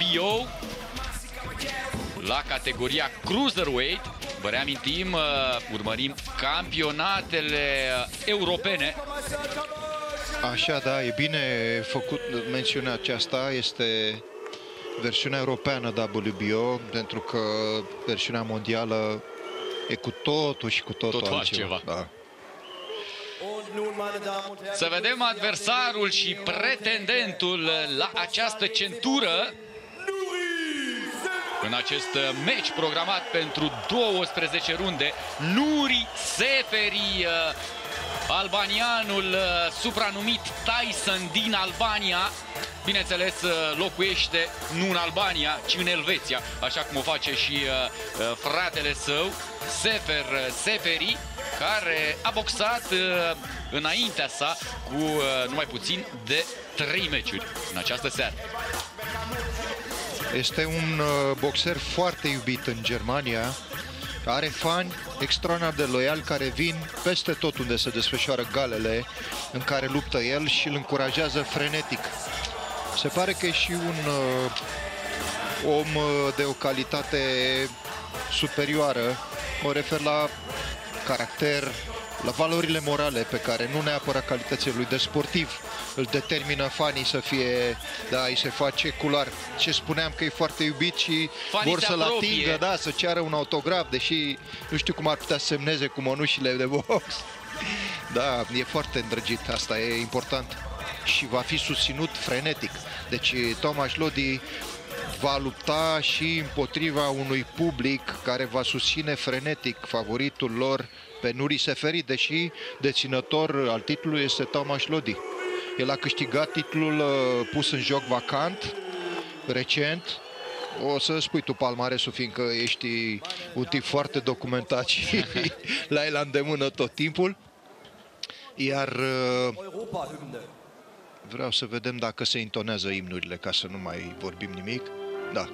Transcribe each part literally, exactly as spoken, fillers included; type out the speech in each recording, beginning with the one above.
B O la categoria Cruiserweight. Vă reamintim, urmărim campionatele europene. Așa, da, e bine făcut mențiunea aceasta, este versiunea europeană W B O, pentru că versiunea mondială e cu totul și cu totul, totul altceva. altceva. Da. Să vedem adversarul și pretendentul la această centură în acest meci programat pentru douăsprezece runde. Nuri Seferi, albanianul supranumit Tyson din Albania. Bineînțeles, locuiește nu în Albania, ci în Elveția, așa cum o face și fratele său, Sefer Seferi, care a boxat înaintea sa cu numai puțin de trei meciuri în această seară. Este un boxer foarte iubit în Germania. Are fani extraordinar de loiali care vin peste tot unde se desfășoară galele în care luptă el și îl încurajează frenetic. Se pare că e și un uh, om de o calitate superioară. Mă refer la caracter, la valorile morale pe care nu neapărat calitățile lui de sportiv îl determină fanii să fie, da, îi se face cular. Ce spuneam că e foarte iubit și fanii vor să-l atingă, da, să ceară un autograf, deși nu știu cum ar putea să semneze cu mănușile de box. Da, e foarte îndrăgit, asta e important. Și va fi susținut frenetic. Deci Tomaș Lodi va lupta și împotriva unui public care va susține frenetic favoritul lor pe Nuri Seferi, deși deținător al titlului este Tomaș Lodi. El a câștigat titlul uh, pus în joc vacant recent. O să spui tu palmaresul, fiindcă ești un tip foarte documentat și la el la îndemână tot timpul. Iar uh, vreau să vedem dacă se intonează imnurile, ca să nu mai vorbim nimic. Da.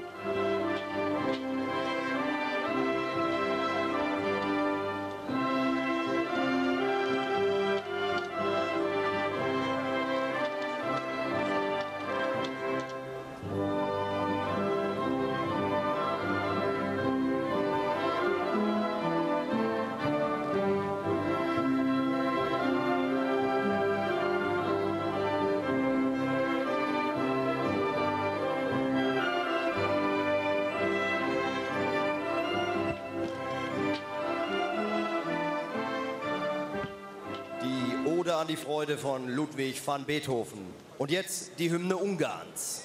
An die Freude von Ludwig van Beethoven. Und jetzt die Hymne Ungarns.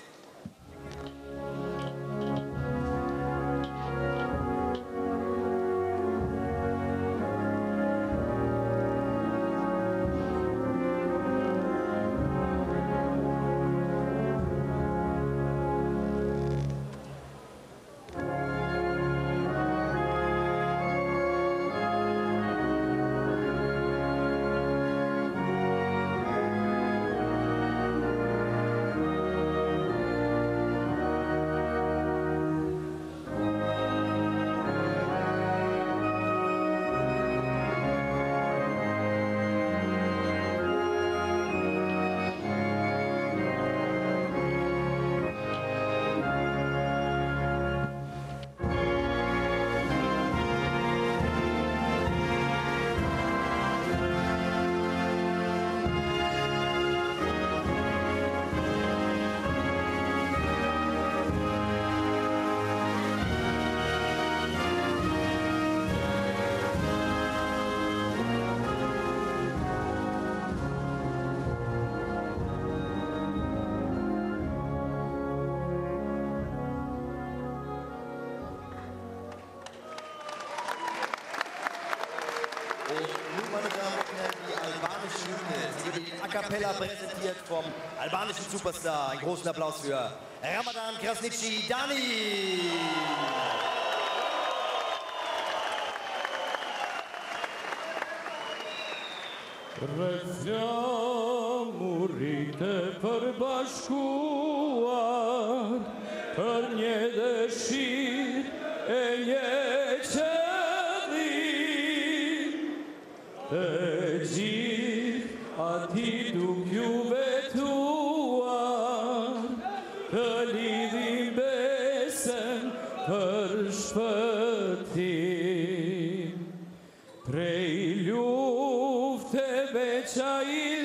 A cappella präsentiert vom albanischen Superstar. Einen großen Applaus für Ramadan Krasniqi Dani. Rëzjamurite përbashkuar për një dëshirë e një qëllim të gjithë ati duk ju betuar të lidhim be șfătim. Trei lufte vecea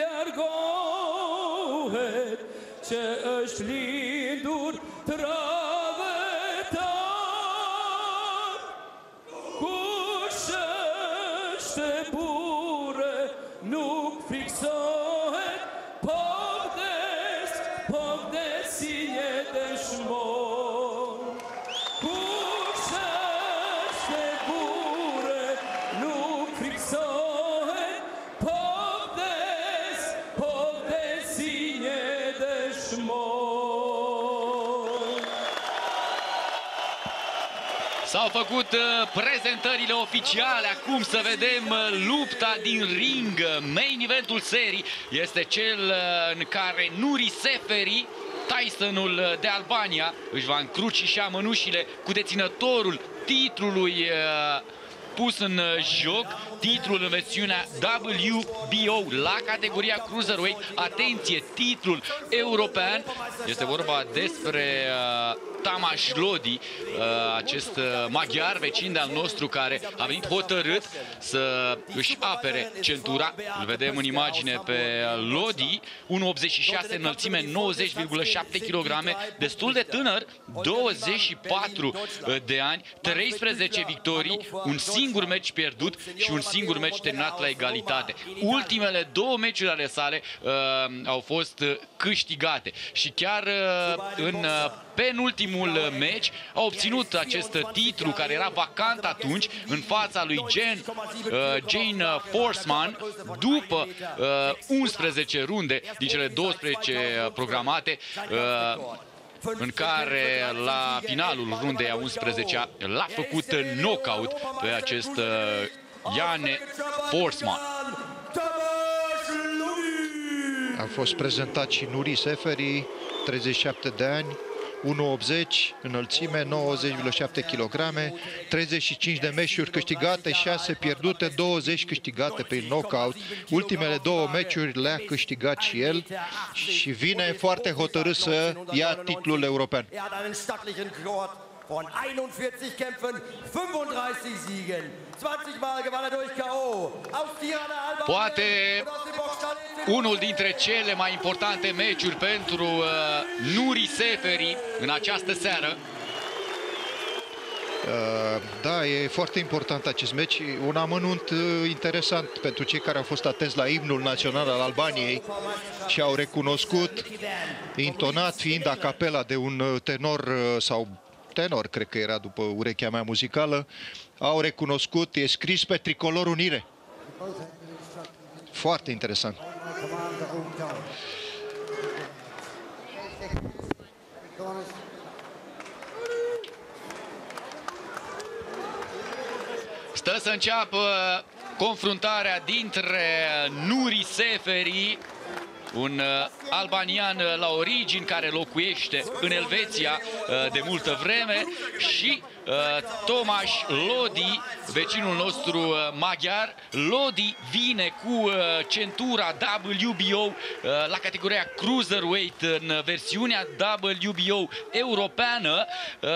ilergohet, ce își lindur travetar, cu șește bure, nu fixohet, povdesc, povdesc ine de șmor. Cu șește bure, nu fixohet, povdesc, povdesc ine de șmor. S-au făcut uh, prezentările oficiale, acum să vedem uh, lupta din ring. Main eventul serii este cel uh, în care Nuri Seferi, Tysonul uh, de Albania, își va încrucișa mănușile cu deținătorul titlului uh, pus în uh, joc, titlul în versiunea W B O la categoria Cruiserweight. Atenție, titlul european. Este vorba despre uh, Tamás Lodi, acest maghiar vecin de-al nostru care a venit hotărât să își apere centura. Îl vedem în imagine pe Lodi, unu optzeci și șase, înălțime, nouăzeci virgulă șapte kilograme, destul de tânăr, douăzeci și patru de ani, treisprezece victorii, un singur meci pierdut și un singur meci terminat la egalitate. Ultimele două meciuri ale sale uh, au fost câștigate și chiar uh, în uh, penultimul meci a obținut acest titlu care era vacant atunci în fața lui Jane, uh, Jane Forsman după uh, unsprezece runde din cele douăsprezece programate, uh, în care la finalul rundei a unsprezecea l-a făcut knockout pe acest uh, Jane Forsman. A fost prezentat și Nuri Seferi, treizeci și șapte de ani, unu optzeci, înălțime, nouăzeci virgulă șapte kilograme, treizeci și cinci de meciuri câștigate, șase pierdute, douăzeci câștigate pe knockout. Ultimele două meciuri le-a câștigat și el și vine foarte hotărât să ia titlul european. Von einundvierzig Kämpfen, fünfunddreißig Siegen. zwanzig Mal gewann er durch K O. Aus Tirana, Albanien. Poate unul dintre cele mai importante meciuri pentru uh, Nuri Seferi în această seară. Uh, da, e foarte important acest meci. Un amănunt uh, interesant pentru cei care au fost atenți la imnul național al Albaniei și au recunoscut, intonat fiind a capela de un tenor uh, sau tenor, cred că era după urechea mea muzicală, au recunoscut, e scris pe tricolor unire. Foarte interesant. Stă să înceapă confruntarea dintre Nuri Seferi, un albanian la origini care locuiește în Elveția de multă vreme, și Tamás Lodi, vecinul nostru maghiar. Lodi vine cu centura W B O la categoria Cruiserweight în versiunea W B O europeană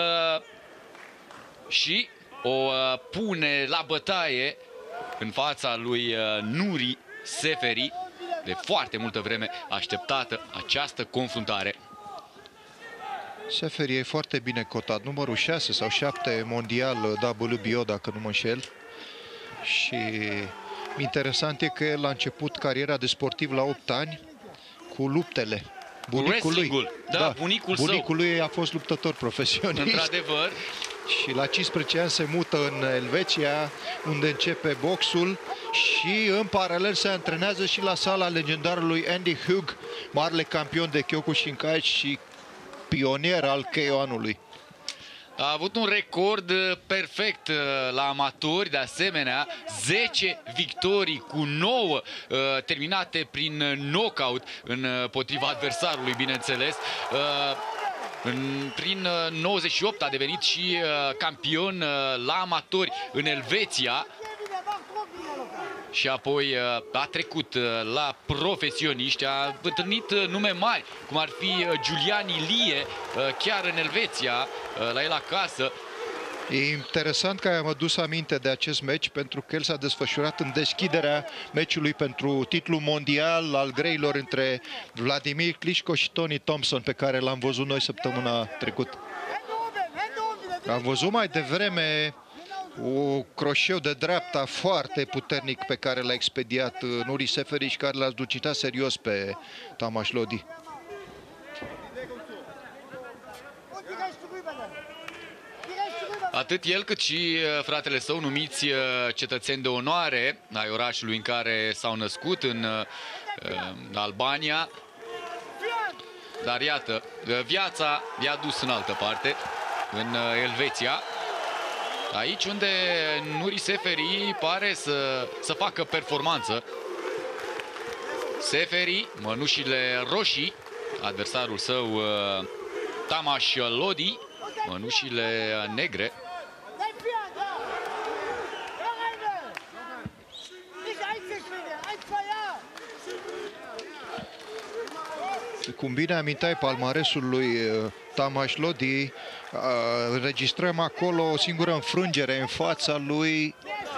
și o pune la bătaie în fața lui Nuri Seferi. De foarte multă vreme așteptată această confruntare. Seferi e foarte bine cotat, numărul șase sau șapte mondial W B O, dacă nu mă înșel. Și interesant e că el a început cariera de sportiv la opt ani cu luptele. Bunicul lui. Da, da, bunicul, bunicul lui a fost luptător profesionist. Într-adevăr. Și la cincisprezece ani se mută în Elveția, unde începe boxul și în paralel se antrenează și la sala legendarului Andy Hug, marele campion de Kyokushinkai și pionier al K O anului. A avut un record perfect la amatori, de asemenea, zece victorii cu nouă terminate prin knockout împotriva adversarului, bineînțeles. În, prin nouăzeci și opt a devenit și uh, campion uh, la amatori în Elveția și apoi uh, a trecut uh, la profesioniști. A întâlnit uh, nume mari, cum ar fi uh, Giulian Ilie, uh, chiar în Elveția, uh, la el acasă. E interesant că am adus aminte de acest meci pentru că el s-a desfășurat în deschiderea meciului pentru titlul mondial al greilor între Vladimir Klitschko și Tony Thompson, pe care l-am văzut noi săptămâna trecută. Am văzut mai devreme o croșeu de dreapta foarte puternic pe care l-a expediat Nuri Seferi și care l-a zducitat serios pe Tamas Lodi. Atât el cât și fratele său, numiți cetățeni de onoare ai orașului în care s-au născut, în Albania. Dar iată, viața i-a dus în altă parte, în Elveția. Aici unde Nuri Seferi pare să, să facă performanță. Seferi, mănușile roșii, adversarul său Tamas Lodi, mănușile negre. Cum bine aminteai palmaresul lui Tamas Lodi, înregistrăm acolo o singură înfrângere în fața lui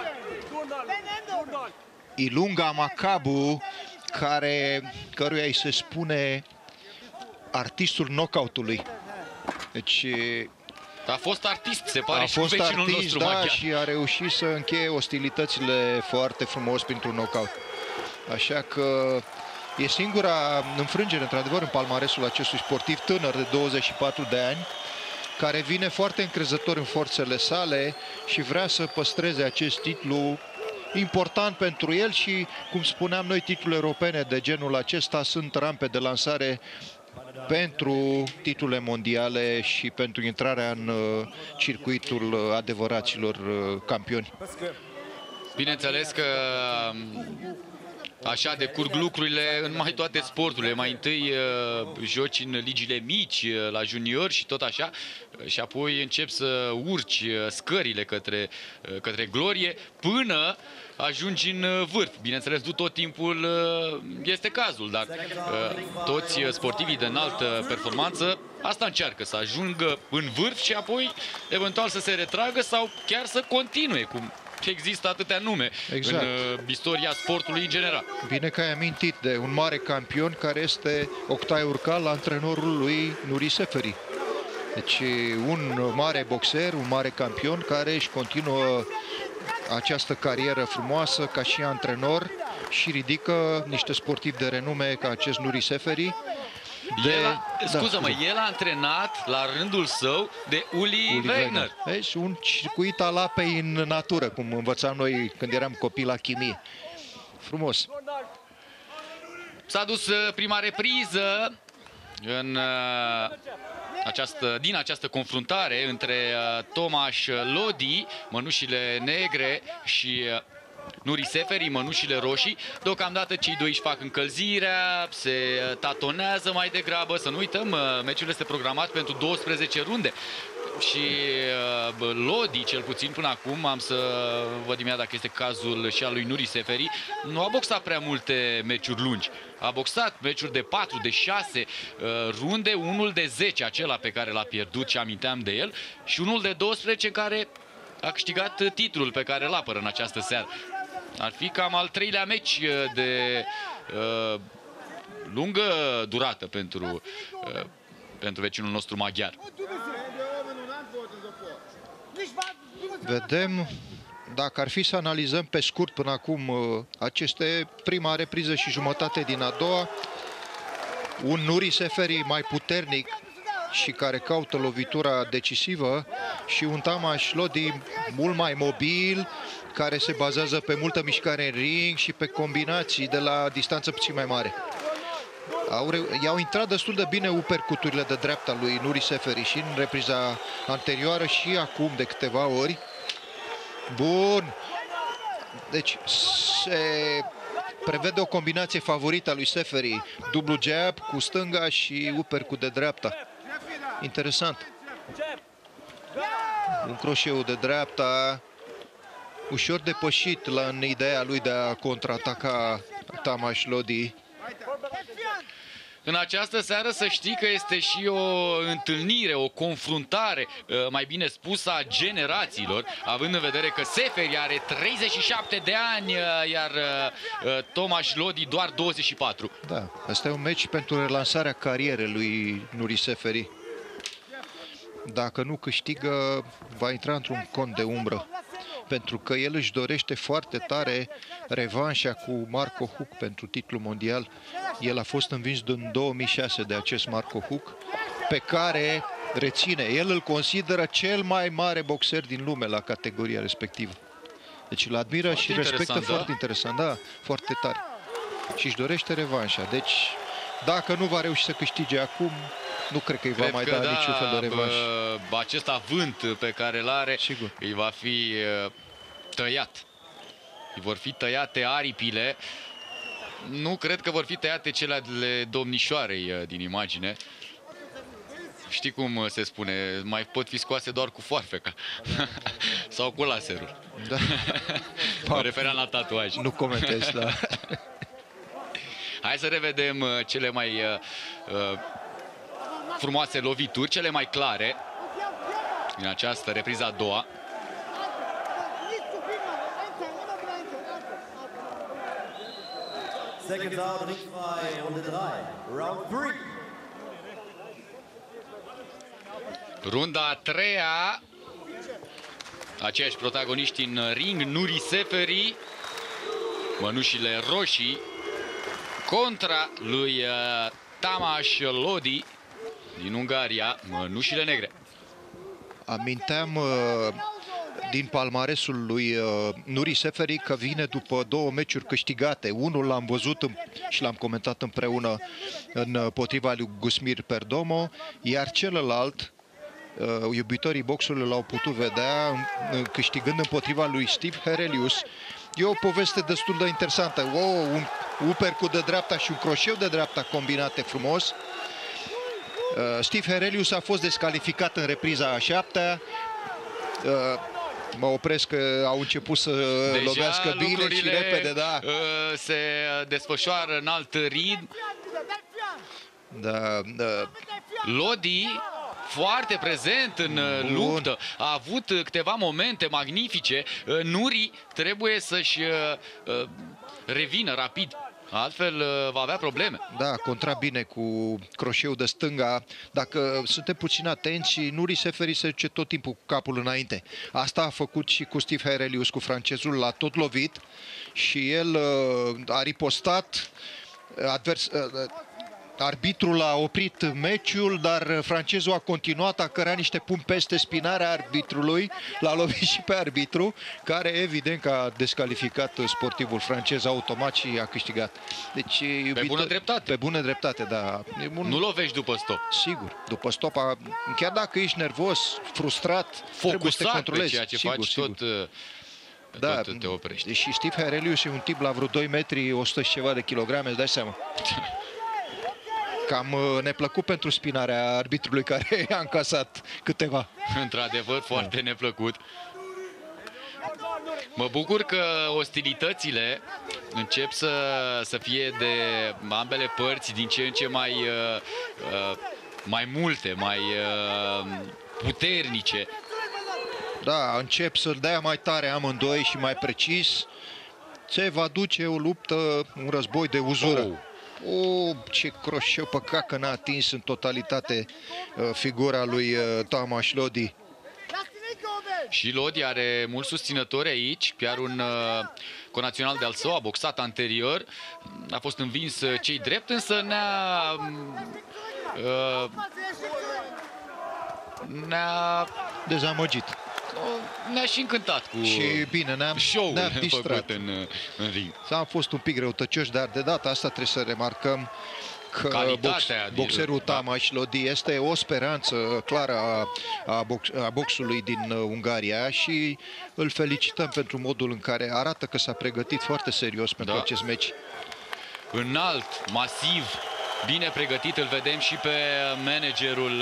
Ilunga Makabu, care, căruia îi se spune artistul knockout-ului. Deci a fost artist, se pare, a și fost vecinul artist, nostru da, maghiar. și a reușit să încheie ostilitățile foarte frumos printr-un knockout. Așa că e singura înfrângere, într-adevăr, în palmaresul acestui sportiv tânăr de douăzeci și patru de ani, care vine foarte încrezător în forțele sale și vrea să păstreze acest titlu important pentru el și, cum spuneam noi, titlurile europene de genul acesta sunt rampe de lansare pentru titlurile mondiale și pentru intrarea în uh, circuitul adevăraților uh, campioni. Bineînțeles că așa decurg lucrurile în mai toate sporturile. Mai întâi uh, joci în ligile mici, uh, la junior și tot așa, uh, și apoi începi să urci uh, scările către, uh, către glorie până ajungi în vârf. Bineînțeles, tu tot timpul uh, este cazul, dar uh, toți sportivii de înaltă performanță asta încearcă, să ajungă în vârf și apoi eventual să se retragă sau chiar să continue, cum există atâtea nume exact în uh, istoria sportului în general. Bine că ai amintit de un mare campion care este Octai Urcal, antrenorul lui Nuri Seferi. Deci un mare boxer, un mare campion care își continuă această carieră frumoasă ca și antrenor și ridică niște sportivi de renume ca acest Nuri Seferi. De... Scuză-mă, da, el a antrenat la rândul său de Uli, Uli Wegner. Deci un circuit al apei în natură, cum învățam noi când eram copii la chimie. Frumos. S-a dus prima repriză în această, din această confruntare între Tamas Lodi, mănușile negre, și Nuri Seferi, mănușile roșii. Deocamdată cei doi își fac încălzirea, se tatonează mai degrabă. Să nu uităm, meciul este programat pentru douăsprezece runde. Și uh, Lodi, cel puțin până acum, am să văd imediat dacă este cazul și al lui Nuri Seferi, nu a boxat prea multe meciuri lungi. A boxat meciuri de patru, de șase uh, runde, unul de zece, acela pe care l-a pierdut și aminteam de el, și unul de douăsprezece care a câștigat titlul pe care îl apără în această seară. Ar fi cam al treilea meci de uh, lungă durată pentru, uh, pentru vecinul nostru maghiar. Vedem, dacă ar fi să analizăm pe scurt până acum aceste prima repriză și jumătate din a doua, un Nuri Seferi mai puternic și care caută lovitura decisivă și un Tamas Lodi mult mai mobil, care se bazează pe multă mișcare în ring și pe combinații de la distanță puțin mai mare. I-au intrat destul de bine uppercut-urile de dreapta lui Nuri Seferi și în repriza anterioară și acum de câteva ori. Bun! Deci se prevede o combinație favorită a lui Seferi, dublu jab cu stânga și uppercut de dreapta. Interesant. Un croșeu de dreapta, ușor depășit la, în ideea lui de a contraataca Tamas Lodi. În această seară să știi că este și o întâlnire, o confruntare, mai bine spus, a generațiilor, având în vedere că Seferi are treizeci și șapte de ani, iar Tomaș Lodi doar douăzeci și patru. Da, asta e un meci pentru relansarea carierei lui Nuri Seferi. Dacă nu câștigă, va intra într-un cont de umbră, pentru că el își dorește foarte tare revanșa cu Marco Huck pentru titlul mondial. El a fost învins în două mii șase de acest Marco Huck, pe care, reține, el îl consideră cel mai mare boxer din lume la categoria respectivă. Deci îl admiră foarte și respectă, da? Foarte interesant, da, foarte tare. Și își dorește revanșa. Deci, dacă nu va reuși să câștige acum, nu cred că îi va mai da, da niciun fel de revanș. Acest avânt pe care îl are, sigur, îi va fi tăiat. Îi vor fi tăiate aripile. Nu cred că vor fi tăiate cele ale domnișoarei din imagine. Știi cum se spune? Mai pot fi scoase doar cu foarfeca. Sau cu laserul. Da. Mă refeream la tatuaj. Nu comentez, da. Hai să revedem cele mai uh, frumoase lovituri, cele mai clare în această repriză a doua. Seconds out, ringfrei, Runde trei, round three. Runda a treia, aceiași protagoniști în ring, Nuri Seferi, mănușile roșii, contra lui Tamas Lodi din Ungaria, mănușile negre. Aminteam din palmaresul lui Nuri Seferi că vine după două meciuri câștigate. Unul l-am văzut și l-am comentat împreună împotriva lui Gusmir Perdomo, iar celălalt, iubitorii boxului l-au putut vedea câștigând împotriva lui Steve Herelius. E o poveste destul de interesantă. O, un uppercut de dreapta și un croșeu de dreapta combinate frumos. Steve Herelius a fost descalificat în repriza a șaptea. Mă opresc că au început să deja lovească bine și repede, da. Se desfășoară în alt ritm. Da, da. Lodi foarte prezent în Bun. luptă, a avut câteva momente magnifice. Nuri trebuie să-și revină rapid, altfel va avea probleme. Da, contra bine cu croșeul de stânga. Dacă suntem puțin atenți, Nuri Seferi se duce tot timpul cu capul înainte. Asta a făcut și cu Steve Herelius, cu francezul, l-a tot lovit și el a ripostat. Advers... Arbitrul a oprit meciul, dar francezul a continuat, a cărat niște pumni peste spinarea arbitrului, l-a lovit și pe arbitru, care evident că a descalificat sportivul francez automat și a câștigat. Deci, iubitor, pe bună dreptate. Pe bună dreptate, da. Un... Nu lovești după stop. Sigur, după stop, a... chiar dacă ești nervos, frustrat, trebuie să te controlezi. Ceea ce sigur, faci sigur. tot... Da, tot te oprești. Și Steve Herelius e un tip la vreo doi metri, o sută și ceva de kilograme, îți dai seama. Cam neplăcut pentru spinarea arbitrului care a încasat câteva. Într-adevăr, foarte neplăcut. Mă bucur că ostilitățile încep să, să fie de ambele părți din ce în ce mai, uh, mai multe, mai uh, puternice. Da, încep să-l dea mai tare amândoi și mai precis. Se va duce o luptă, un război de uzură. Oh. Oh, ce croșeu, păcat că n-a atins în totalitate uh, figura lui uh, Tamas Lodi. Și Lodi are mulți susținători aici, chiar un uh, conațional de-al său a boxat anterior, a fost învins uh, cei drept, însă ne-a uh, ne-a dezamăgit. Ne-a și încântat cu și bine, ne-am show-ul ne făcut în, în ring. Am fost un pic răutăcioși, dar de data asta trebuie să remarcăm că box, boxerul da. Tamas Lodi este o speranță clară a, a, box, a boxului din Ungaria și îl felicităm pentru modul în care arată că s-a pregătit foarte serios pentru da. acest meci. Înalt, masiv, bine pregătit, îl vedem și pe managerul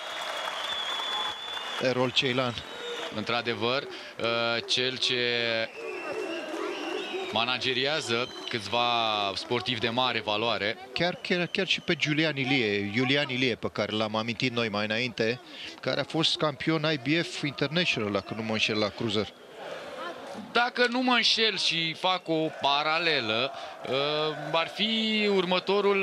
Erol Ceylan. Într-adevăr, cel ce manageriază câțiva sportivi de mare valoare. Chiar, chiar, chiar și pe Julian Ilie, Iulian Ilie, pe care l-am amintit noi mai înainte, care a fost campion I B F International, dacă nu mă înșel, la cruiser. Dacă nu mă înșel și fac o paralelă, ar fi următorul...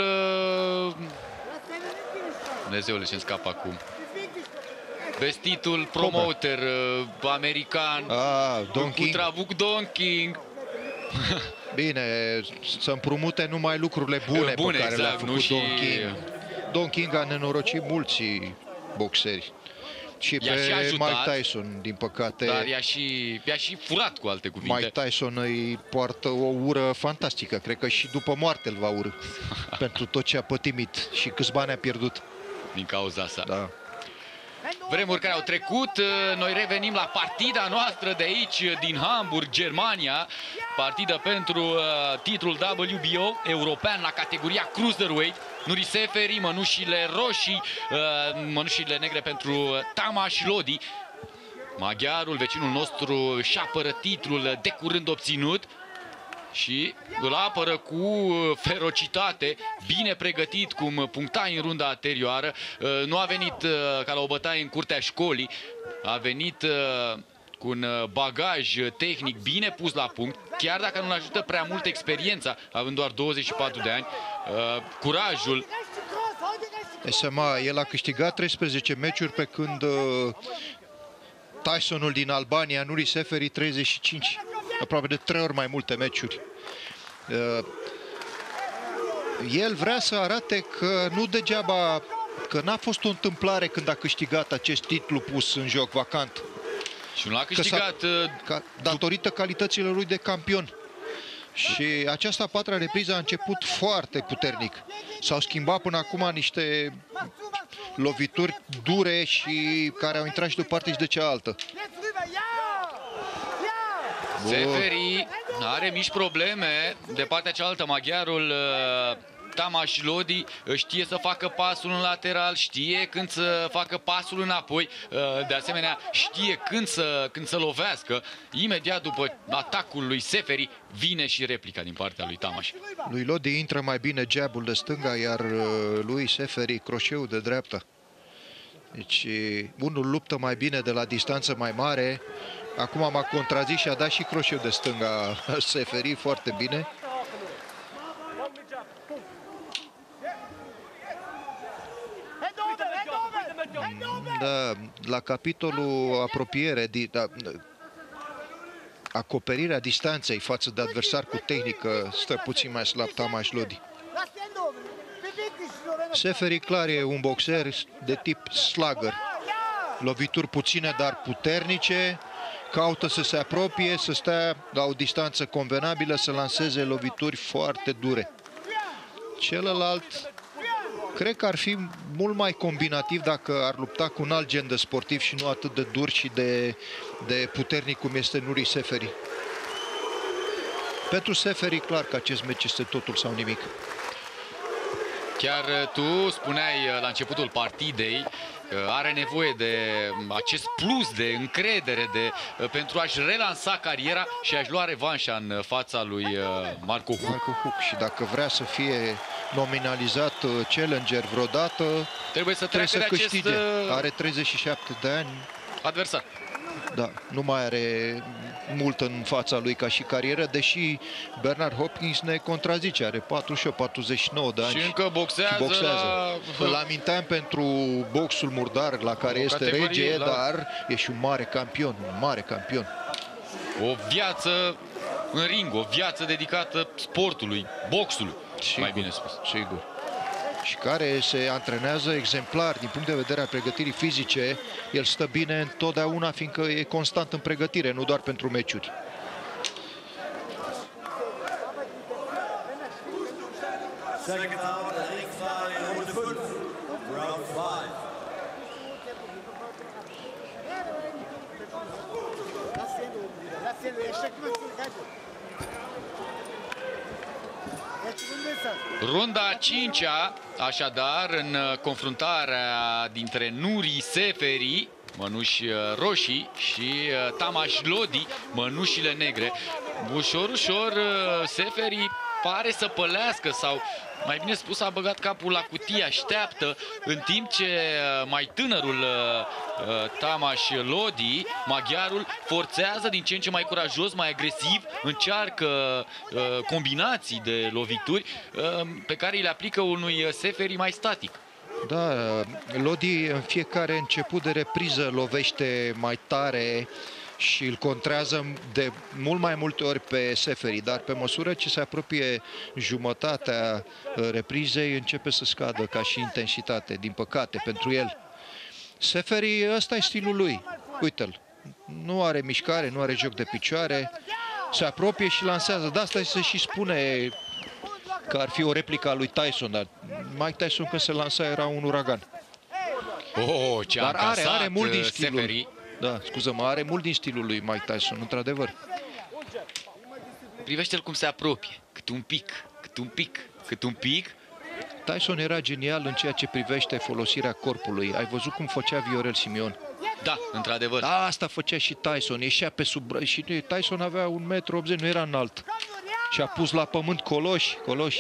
Dumnezeule, ce-mi scap acum. Vestitul promoter uh, american, ah, Don cu Trabuc Don King. Bine, să împrumute numai lucrurile bune, bune pe care exact, le-a făcut și... Don King. Don King a nenorocit mulți boxeri. Și pe și ajutat, Mike Tyson, din păcate. Dar i-a și, i-a și furat, cu alte cuvinte. Mike Tyson îi poartă o ură fantastică. Cred că și după moarte îl va urâ. Pentru tot ce a pătimit și câți bani a pierdut. Din cauza asta. Da. Vremuri care au trecut, noi revenim la partida noastră de aici, din Hamburg, Germania. Partidă pentru uh, titlul W B O european la categoria Cruiserweight. Nuri Seferi, mănușile roșii, uh, mănușile negre pentru Tamas Lodi. Maghiarul, vecinul nostru, își apără titlul de curând obținut. Și îl apără cu ferocitate, bine pregătit, cum puncta în runda anterioară. Nu a venit ca la o bătaie în curtea școlii, a venit cu un bagaj tehnic bine pus la punct, chiar dacă nu-l ajută prea mult experiența, având doar douăzeci și patru de ani, curajul. S M A, el a câștigat treisprezece meciuri, pe când Tysonul din Albania, Nuri Seferi, treizeci și cinci. Aproape de trei ori mai multe meciuri. El vrea să arate că nu degeaba, că n-a fost o întâmplare când a câștigat acest titlu pus în joc vacant. Și nu l-a câștigat ca, datorită calităților lui de campion. Și această a patra repriză a început foarte puternic. S-au schimbat până acum niște lovituri dure și care au intrat și de o parte și de cealaltă. Seferi are mici probleme. De partea cealaltă, maghiarul uh, Tamas Lodi știe să facă pasul în lateral, știe când să facă pasul înapoi, uh, de asemenea știe când să, când să lovească. Imediat după atacul lui Seferi vine și replica din partea lui Tamas. Lui Lodi intră mai bine jabul de stânga, iar uh, lui Seferi croșeul de dreapta. Deci unul luptă mai bine de la distanță mai mare. Acum m-a contrazis și a dat și croșeu de stânga Seferi foarte bine. Da, la capitolul apropiere, da, acoperirea distanței față de adversar cu tehnică, stă puțin mai slab Tamas Lodi. Seferi clar e un boxer de tip slugger. Lovituri puține, dar puternice. Caută să se apropie, să stea la o distanță convenabilă, să lanseze lovituri foarte dure. Celălalt, cred că ar fi mult mai combinativ dacă ar lupta cu un alt gen de sportiv și nu atât de dur și de, de puternic cum este Nuri Seferi. Pentru Seferi, clar că acest meci este totul sau nimic. Chiar tu spuneai la începutul partidei că are nevoie de acest plus de încredere de, pentru a-și relansa cariera și a-și lua revanșa în fața lui Marco Huck. Marco Huck. Și dacă vrea să fie nominalizat challenger vreodată, trebuie să, trebuie să de câștige. Acest... Are treizeci și șapte de ani. Adversar. Da, nu mai are mult în fața lui ca și carieră, deși Bernard Hopkins ne contrazice, are patruzeci și opt patruzeci și nouă de ani. Și încă boxează. Și boxează. La... Îl aminteam pentru boxul murdar la care o este rege, la... dar e și un mare campion, un mare campion. O viață în ring, o viață dedicată sportului, boxului, sigur, mai bine spus. Sigur. Și care se antrenează exemplar din punct de vedere al pregătirii fizice. El stă bine întotdeauna, fiindcă e constant în pregătire, nu doar pentru meciuri. Runda a cincea, așadar, în confruntarea dintre Nuri Seferi, mănuși roșii, și Tamas Lodi, mănușile negre. Ușor, ușor, Seferi pare să pălească sau, mai bine spus, a băgat capul la cutie, așteaptă, în timp ce mai tânărul Tamas Lodi, maghiarul, forțează din ce în ce mai curajos, mai agresiv, încearcă combinații de lovituri pe care îi le aplică unui Seferi mai static. Da, Lodi în fiecare început de repriză lovește mai tare și îl contrează de mult mai multe ori pe Seferi, dar pe măsură ce se apropie jumătatea reprizei începe să scadă ca și intensitate, din păcate, pentru el. Seferi, ăsta e stilul lui, uite-l, nu are mișcare, nu are joc de picioare, se apropie și lansează, de asta se și spune că ar fi o replică a lui Tyson, dar Mike Tyson când se lansa era un uragan. Oh, ce dar are, are mult din Seferi. stilul. Da, scuză-mă, are mult din stilul lui Mike Tyson, într-adevăr. Privește-l cum se apropie, cât un pic, cât un pic, cât un pic. Tyson era genial în ceea ce privește folosirea corpului. Ai văzut cum făcea Viorel Simion? Da, într-adevăr. Da, asta făcea și Tyson, ieșea pe sub... Și Tyson avea un metru optzeci, nu era înalt. Și a pus la pământ coloși, coloși.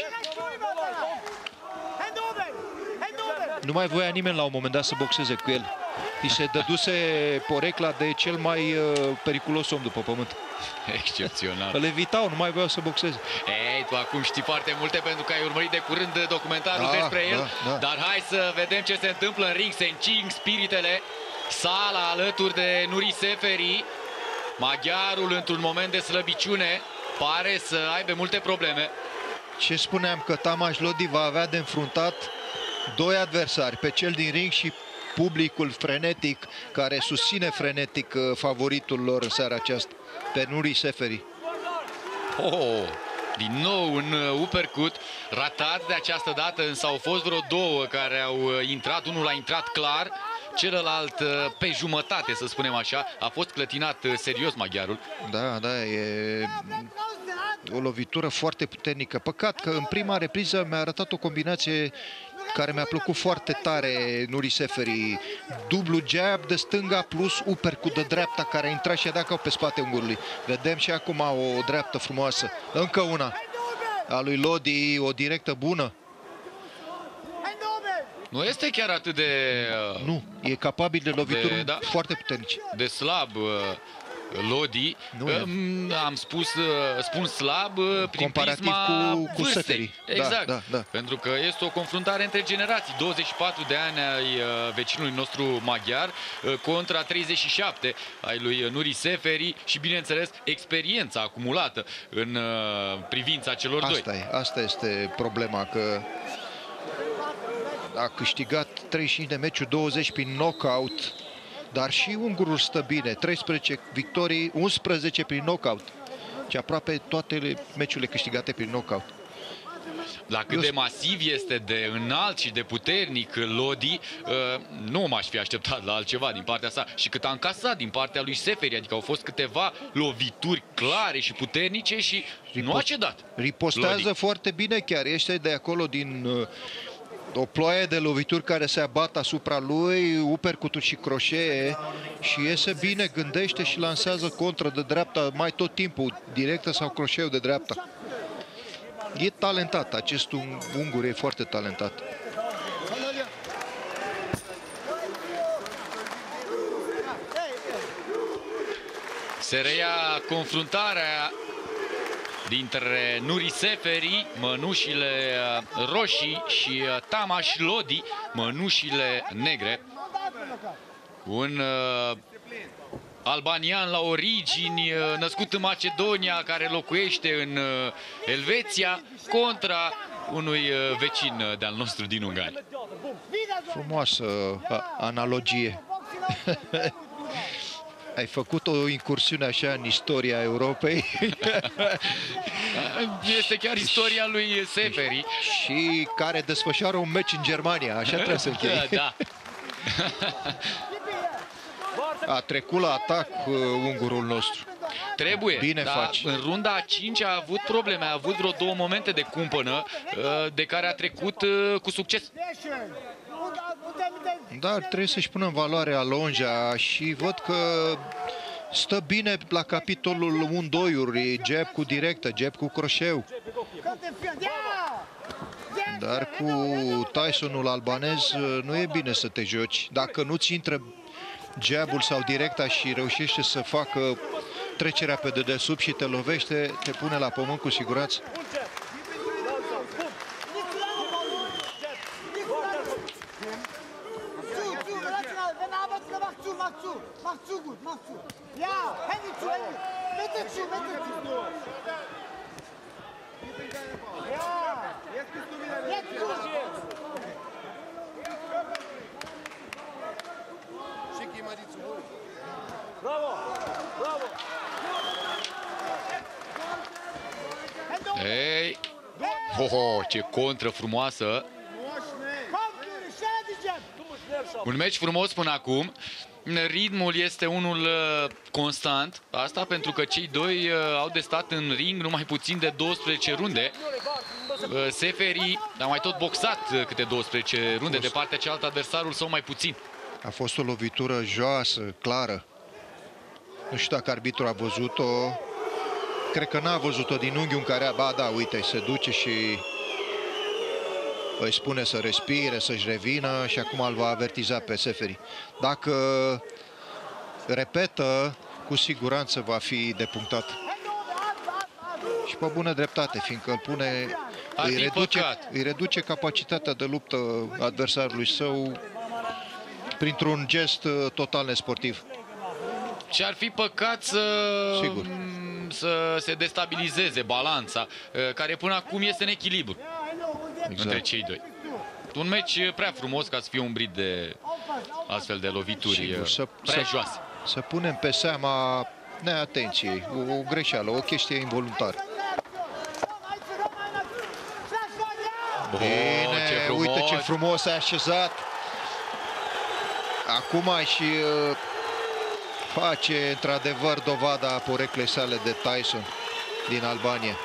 Nu mai voia nimeni la un moment dat să boxeze cu el. I se dăduse porecla de cel mai uh, periculos om după pământ. Excepțional. Îl evitau, nu mai voiau să boxeze. Ei, tu acum știi foarte multe pentru că ai urmărit de curând documentarul da, despre el. Da, da. Dar hai să vedem ce se întâmplă în ring. Se încing spiritele. Sala alături de Nuri Seferi. Maghiarul într-un moment de slăbiciune pare să aibă multe probleme. Ce spuneam, că Tamas Lodi va avea de înfruntat doi adversari, pe cel din ring și publicul frenetic, care susține frenetic favoritul lor în seara aceasta, pe Nuri Seferi. Oh, din nou un uppercut ratat de această dată, însă au fost vreo două care au intrat. Unul a intrat clar, celălalt pe jumătate, să spunem așa. A fost clătinat serios maghiarul. Da, da, e o lovitură foarte puternică. Păcat că în prima repriză mi-a arătat o combinație care mi-a plăcut foarte tare Nuri Seferi. Dublu jab de stânga plus uppercut de dreapta care a intrat și a dat pe spate ungurului. Vedem și acum o dreaptă frumoasă. Încă una a lui Lodi, o directă bună. Nu este chiar atât de... Nu, e capabil de lovituri de, da, foarte puternice. De slab Lodi. Nu am spus, spun slab prin comparativ prisma cu, cu Seferi. Exact. Da, da, da. Pentru că este o confruntare între generații. douăzeci și patru de ani ai vecinului nostru maghiar contra treizeci și șapte ai lui Nuri Seferi și, bineînțeles, experiența acumulată în privința celor asta doi. E, asta este problema, că a câștigat treizeci și cinci de meciuri, douăzeci prin knockout, dar și ungurul stă bine, treisprezece victorii, unsprezece prin knockout. Și aproape toate meciurile câștigate prin knockout. La cât de masiv este, de înalt și de puternic Lodi, nu m-aș fi așteptat la altceva din partea sa. Și cât a încasat din partea lui Seferi, adică au fost câteva lovituri clare și puternice și Ripost, nu a cedat. Ripostează Lodi foarte bine chiar, este de acolo din... o ploaie de lovituri care se abat asupra lui, uppercut-uri și croșee, și iese bine, gândește și lansează contră de dreapta mai tot timpul, directă sau croșeu de dreapta. E talentat, acest ungur e foarte talentat. Se reia confruntarea dintre Nuri Seferi, mănușile roșii, și Tamas Lodi, mănușile negre. Un uh, albanian la origini, născut în Macedonia, care locuiește în uh, Elveția, contra unui uh, vecin de-al nostru din Ungaria. Frumoasă analogie. Ai făcut o incursiune așa în istoria Europei. Este chiar istoria lui Seferi. Și care desfășoară un meci în Germania, așa trebuie să încheie. Da. A trecut la atac uh, ungurul nostru. Trebuie. Bine dar faci. În runda a cincea a avut probleme, a avut vreo două momente de cumpănă, uh, de care a trecut uh, cu succes. Dar trebuie să-și pună în valoare Alonja și văd că Stă bine la capitolul unu doi-uri, jab cu directă, jab cu croșeu. Dar cu Tysonul albanez nu e bine să te joci. Dacă nu-ți intră jabul sau directa și reușește să facă trecerea pe dedesubt și te lovește, te pune la pământ cu siguranță. Ei, ho, ho, ce contră frumoasă! Un meci frumos până acum. Ritmul este unul uh, constant. Asta pentru că cei doi uh, au de stat în ring numai puțin de douăsprezece runde. Uh, Seferi a mai tot boxat uh, câte douăsprezece runde. De partea cealaltă adversarul său mai puțin. A fost o lovitură joasă, clară. Nu știu dacă arbitrul a văzut-o. Cred că n-a văzut-o din unghiul în care... Ba da, uite, se duce și îi spune să respire, să-și revină și acum îl va avertiza pe Seferi. Dacă repetă, cu siguranță va fi depunctat. Și pe bună dreptate, fiindcă îl pune... Îi reduce, îi reduce capacitatea de luptă adversarului său printr-un gest total nesportiv. Și ar fi păcat să, Sigur. să se destabilizeze balanța, care până acum este în echilibru Exact. între cei doi. Un meci prea frumos ca să fie umbrit de astfel de lovituri Sigur, să, prea să, joase. să punem pe seama neatenției, o, o greșeală, o chestie involuntară. Bine, ce frumos. uite ce frumos s-a așezat. Acum și uh, face într-adevăr dovada poreclei sale de Tyson din Albania.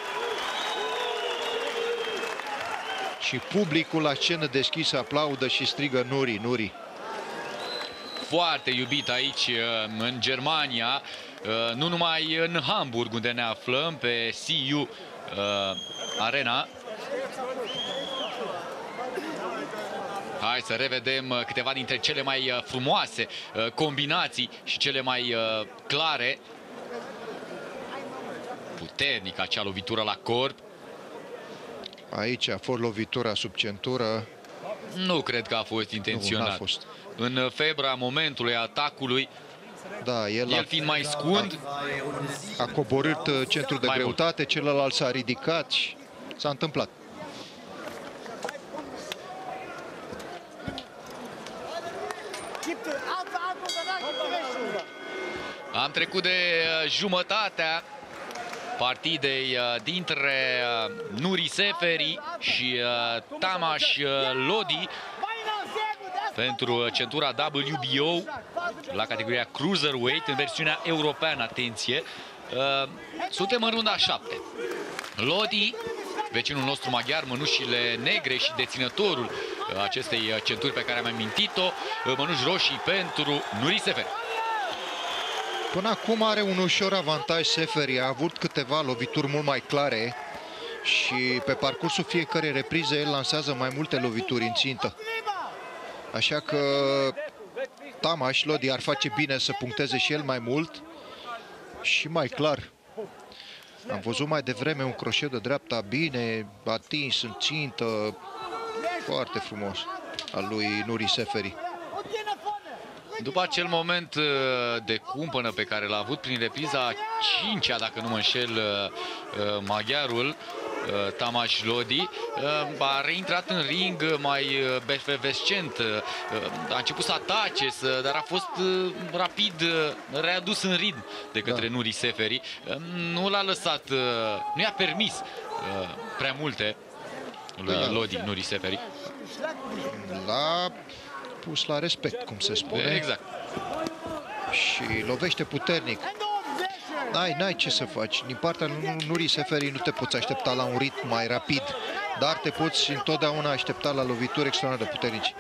Și publicul la scenă deschisă aplaudă și strigă Nuri, Nuri. Foarte iubit aici în Germania, nu numai în Hamburg, unde ne aflăm pe C U Arena. Hai să revedem câteva dintre cele mai frumoase combinații și cele mai clare. Puternic acea lovitură la corp. Aici a fost lovitura sub centură. Nu cred că a fost intenționat. Nu, n-a fost. În febra momentului atacului, Da, el, el a, fiind mai scund, a coborât centrul de Mai greutate, celălalt s-a ridicat și s-a întâmplat. am trecut de jumătatea partidei dintre Nuri Seferi și Tamas Lodi pentru centura W B O la categoria Cruiserweight în versiunea europeană, atenție. Suntem în runda a șapte. Lodi, vecinul nostru maghiar, mănușile negre și deținătorul acestei centuri pe care am amintit-o, mănuși roșii pentru Nuri Seferi. Până acum are un ușor avantaj Seferi, a avut câteva lovituri mult mai clare și pe parcursul fiecărei reprize el lansează mai multe lovituri în țintă. Așa că Tamas Lodi ar face bine să puncteze și el mai mult și mai clar. Am văzut mai devreme un croșeu de dreapta bine atins în țintă, foarte frumos, al lui Nuri Seferi. După acel moment de cumpănă pe care l-a avut prin repriza a cincea, dacă nu mă înșel, maghiarul Tamas Lodi, a reintrat în ring mai efervescent, a început să atace, dar a fost rapid readus în ritm de către da. Nuri Seferi. Nu l-a lăsat, nu i-a permis prea multe lui Lodi, Nuri Seferi. L-a pus la respect, cum se spune. Exact. Și lovește puternic. N-ai, n-ai ce să faci. Din partea lui Nuri Seferi nu te poți aștepta la un ritm mai rapid, dar te poți întotdeauna aștepta la lovituri extraordinar de puternici.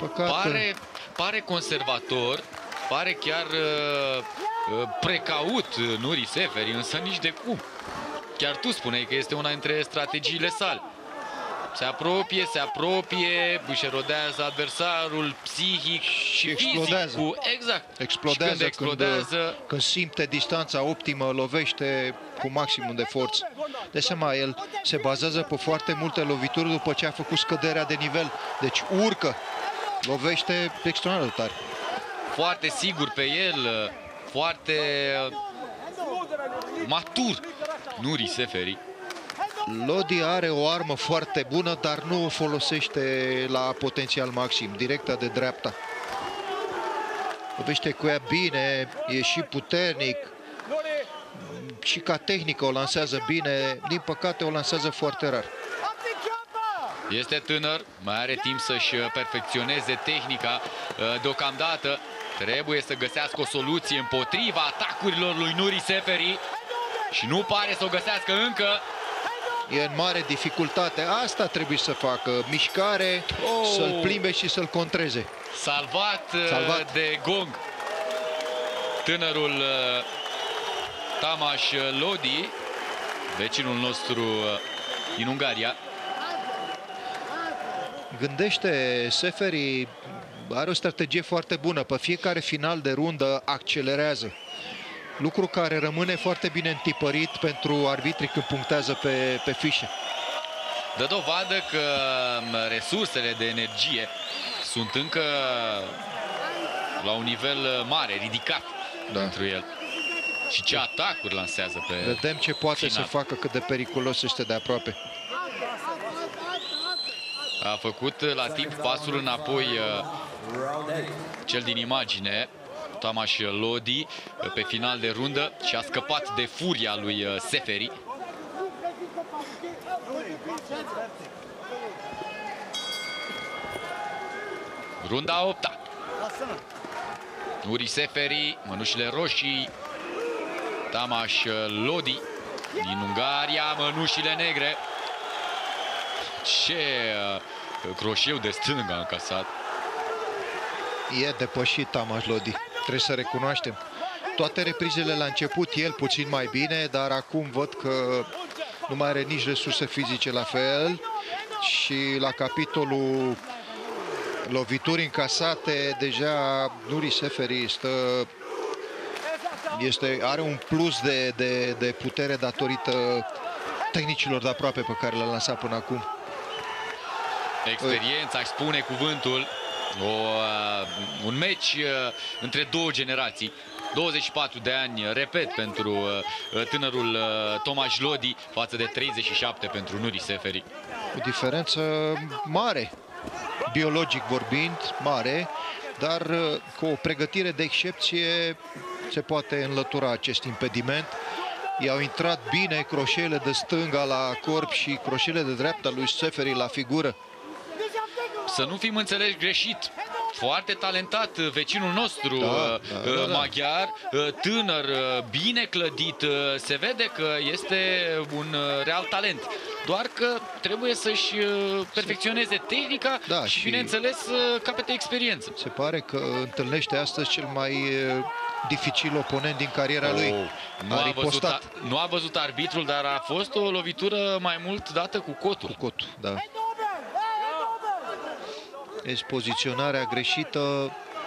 Păcat pare, pare conservator, pare chiar uh, uh, precaut Nuri Seferi, însă nici de cum. Chiar tu spuneai că este una dintre strategiile sale. Se apropie, se apropie, își erodează adversarul psihic și explodează. fizic. Cu, exact. Explodează, și când explodează când, când simte distanța optimă, lovește cu maximum de forță. De seama, el se bazează pe foarte multe lovituri după ce a făcut scăderea de nivel. Deci urcă, lovește extraordinar de tare. foarte sigur pe el, foarte matur Nuri Seferi. Lodi are o armă foarte bună, dar nu o folosește la potențial maxim, directa de dreapta. Lovește cu ea bine, e și puternic, și ca tehnică o lansează bine, din păcate o lansează foarte rar. Este tânăr, mai are timp să-și perfecționeze tehnica. Deocamdată trebuie să găsească o soluție împotriva atacurilor lui Nuri Seferi și nu pare să o găsească încă. E în mare dificultate, asta trebuie să facă, mișcare, oh. să-l plimbe și să-l contreze. Salvat, Salvat de gong tânărul Tamas Lodi, vecinul nostru din Ungaria. Gândește, Seferi are o strategie foarte bună, pe fiecare final de rundă accelerează. Lucru care rămâne foarte bine întipărit pentru arbitrii când punctează pe, pe fișe. Dă dovadă că resursele de energie sunt încă la un nivel mare, ridicat da. pentru el. Și ce atacuri lansează pe Vedem ce poate final. să facă, cât de periculos este de aproape. A făcut la timp pasul înapoi cel din imagine, Tamas Lodi, pe final de rundă și a scăpat de furia lui Seferi. Runda a opta. Nuri Seferi, mănușile roșii. Tamas Lodi din Ungaria, mănușile negre. Ce croșeu de stânga a încasat. E depășit Tamas Lodi, trebuie să recunoaștem. Toate reprizele la început, el puțin mai bine, dar acum văd că nu mai are nici resurse fizice la fel. Și la capitolul lovituri încasate, deja Nuri Seferi stă, este, are un plus de, de, de putere datorită tehnicilor de aproape pe care le-a lansat până acum. Experiența, aș spune cuvântul. O, uh, un meci uh, între două generații. douăzeci și patru de ani, repet, pentru uh, tânărul uh, Tamas Lodi față de treizeci și șapte pentru Nuri Seferi. O diferență mare, biologic vorbind, mare, dar uh, cu o pregătire de excepție se poate înlătura acest impediment. I-au intrat bine croșele de stânga la corp și croșele de dreapta lui Seferi la figură. Să nu fim înțeleși greșit, foarte talentat vecinul nostru da, da, da, da. maghiar, tânăr, bine clădit, se vede că este un real talent. Doar că trebuie să-și perfecționeze tehnica da, și, și, bineînțeles, capete experiență. Se pare că întâlnește astăzi cel mai dificil oponent din cariera oh, lui. Nu a, văzut, a, nu a văzut arbitrul, dar a fost o lovitură mai mult dată cu cotul. Cu cotul, da. Deci poziționarea greșită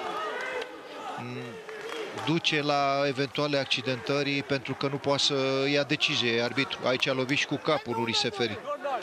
duce la eventuale accidentări pentru că nu poate să ia decizie arbitru. Aici a lovit și cu capul Nuri Seferi.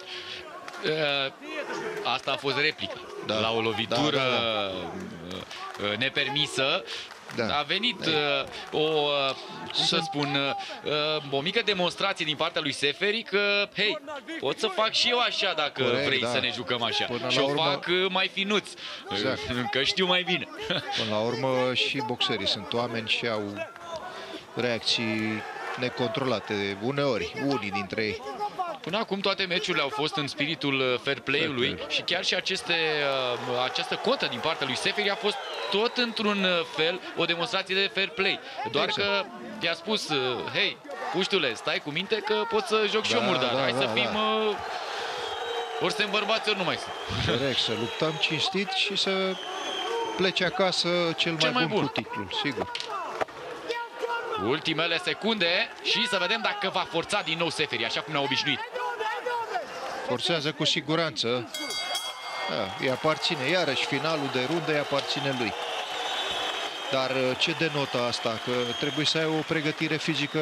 Asta a fost replică da. la o lovitură da, da, da. nepermisă. Da. A venit uh, o, uh, cum să spun, uh, o mică demonstrație din partea lui Seferi că, hei, pot să fac și eu așa dacă Corect, vrei da. să ne jucăm așa. Până și o urmă... fac uh, mai finuț, exact. că știu mai bine. Până la urmă și boxerii sunt oameni și au reacții necontrolate, uneori, unii dintre ei. Până acum toate meciurile au fost în spiritul fair play-ului fair play. și chiar și aceste, această cotă din partea lui Seferi a fost tot într-un fel o demonstrație de fair play. Doar exact. că i-a spus, hei, puștule, stai cu minte că pot să joc da, și eu murdar. Da, Hai da, să fim da. Ori suntem bărbați, ori nu mai sunt. Corect, să luptăm cinstit și să plece acasă cel, Cel mai, mai bun, bun cu titlul, sigur. Ultimele secunde și să vedem dacă va forța din nou Seferi, așa cum ne-a obișnuit. Forțează cu siguranță. Da, îi aparține, iarăși finalul de rundă îi aparține lui. Dar ce denotă asta? Că trebuie să ai o pregătire fizică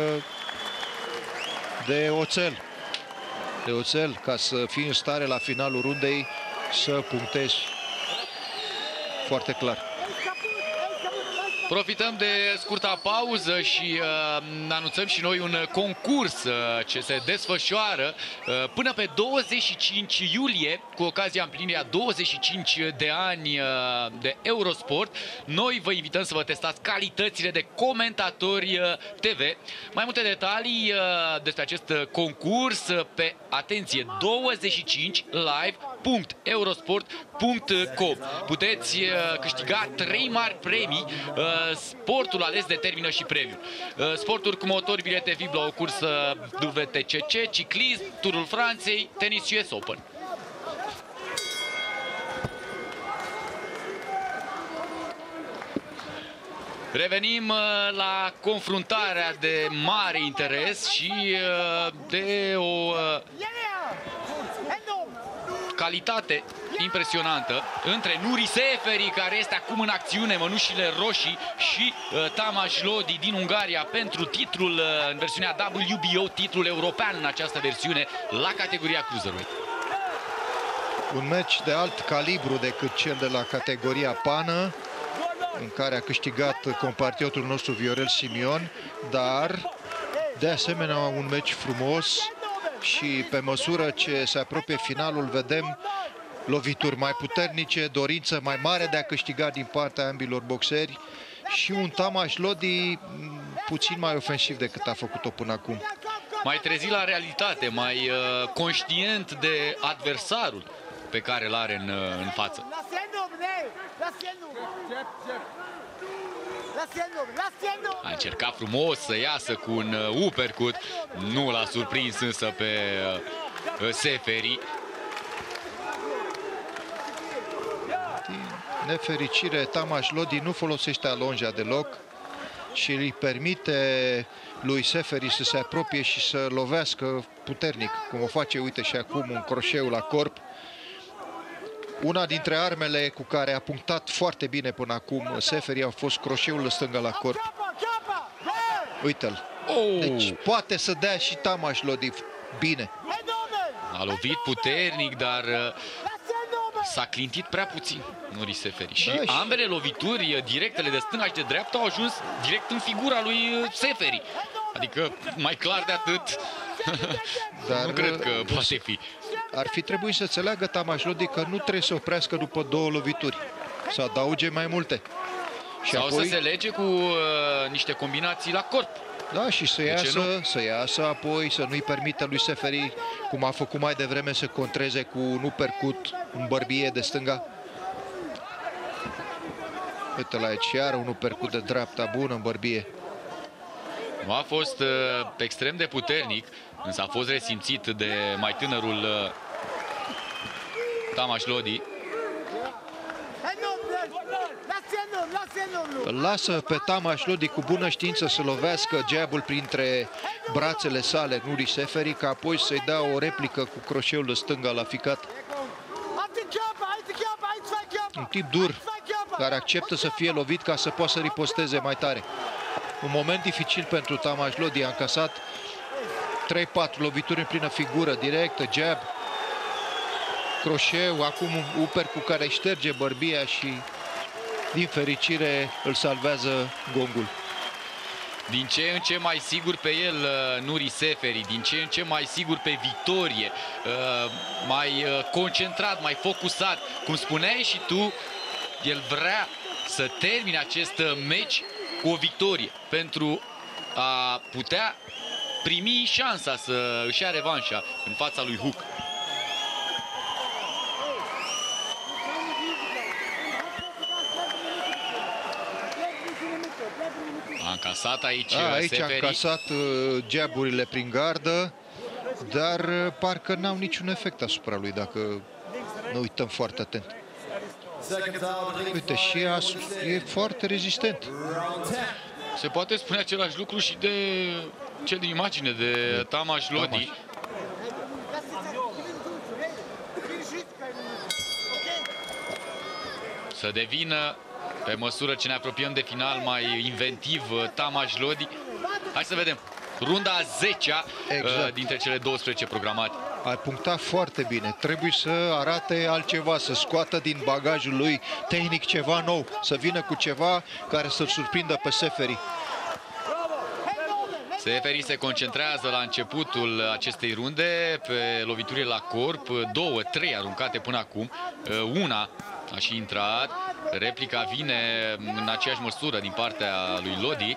de oțel. De oțel, ca să fii în stare la finalul rundei să punctezi foarte clar. Profităm de scurta pauză și uh, anunțăm și noi un concurs uh, ce se desfășoară uh, până pe douăzeci și cinci iulie, cu ocazia împlinirii a douăzeci și cinci de ani uh, de Eurosport. Noi vă invităm să vă testați calitățile de comentatori uh, T V. Mai multe detalii uh, despre acest concurs uh, pe, atenție, douăzeci și cinci live punct eurosport punct com. Puteți uh, câștiga trei mari premii. Uh, sportul ales determină și premiul. Uh, sporturi cu motori, bilete V I P la o cursă W T C C, ciclism, Turul Franței, tenis U S Open. Revenim uh, la confruntarea de mare interes și uh, de o uh, calitate impresionantă între Nuri Seferi, care este acum în acțiune, mănușile roșii, și uh, Tamás Lodi din Ungaria pentru titlul uh, în versiunea W B O, titlul european în această versiune la categoria Cruiserweight. Un meci de alt calibru decât cel de la categoria pană, în care a câștigat compatriotul nostru Viorel Simion, dar de asemenea un meci frumos și pe măsură ce se apropie finalul vedem lovituri mai puternice, dorință mai mare de a câștiga din partea ambilor boxeri și un Tamás Lodi puțin mai ofensiv decât a făcut-o până acum. Mai trezit la realitate, mai uh, conștient de adversarul pe care îl are în, în față. A încercat frumos să iasă cu un uppercut, nu l-a surprins însă pe uh, Seferi. Din nefericire, Tamás Lodi nu folosește alonja deloc și îi permite lui Seferi să se apropie și să lovească puternic, cum o face, uite, și acum un croșeu la corp. Una dintre armele cu care a punctat foarte bine până acum Seferi a fost croșeul stângă la corp. Uite-l. Oh! Deci poate să dea și Tamás Lodi bine. A lovit puternic, dar s-a clintit prea puțin Nuri Seferi. Și Da, și- ambele lovituri, directele de stânga și de dreapta, au ajuns direct în figura lui Seferi. Adică mai clar de atât Dar nu cred că poate fi. ar fi trebuit să înțeleagă Tamás Lodi că nu trebuie să oprească după două lovituri, să adauge mai multe. Și Sau apoi, să se lege cu uh, niște combinații la corp. da, și să ce iasă, să iasă apoi, să nu-i permită lui Seferi, cum a făcut mai devreme, să contreze cu un uppercut în bărbie de stânga. Uite la aici, iar un uppercut de dreapta bun în bărbie. Nu a fost uh, extrem de puternic, însă a fost resimțit de mai tânărul uh, Tamás Lodi. Îl lasă pe Tamás Lodi cu bună știință să lovească jabul printre brațele sale Nuri Seferi, ca apoi să-i dea o replică cu croșeul de stânga la ficat. Un tip dur, care acceptă să fie lovit ca să poată să riposteze mai tare. Un moment dificil pentru Tamás Lodi, a încasat trei patru lovituri în plină figură, directă, jab, croșeu, acum un upper cu care șterge bărbia și, din fericire, îl salvează gongul. Din ce în ce mai sigur pe el uh, Nuri Seferi, din ce în ce mai sigur pe victorie, uh, mai uh, concentrat, mai focusat. Cum spuneai și tu, el vrea să termine acest uh, meci cu o victorie pentru a putea primi șansa să își ia revanșa în fața lui Hook. A încasat aici, A, aici Seferi. a încasat uh, jaburile prin gardă dar parcă n-au niciun efect asupra lui dacă ne uităm foarte atent. Uite, și ea e foarte rezistent. Se poate spune același lucru și de cel din imagine, de Tamas Lodi. Să devină, pe măsură ce ne apropiem de final, mai inventiv Tamas Lodi. Hai să vedem. Runda a zecea exact. Dintre cele douăsprezece programate. Ai punctat foarte bine. Trebuie să arate altceva, să scoată din bagajul lui tehnic ceva nou, să vină cu ceva care să-l surprindă pe Seferi. Seferi se concentrează la începutul acestei runde pe loviturile la corp, două, trei aruncate până acum, una a și intrat, replica vine în aceeași măsură din partea lui Lodi.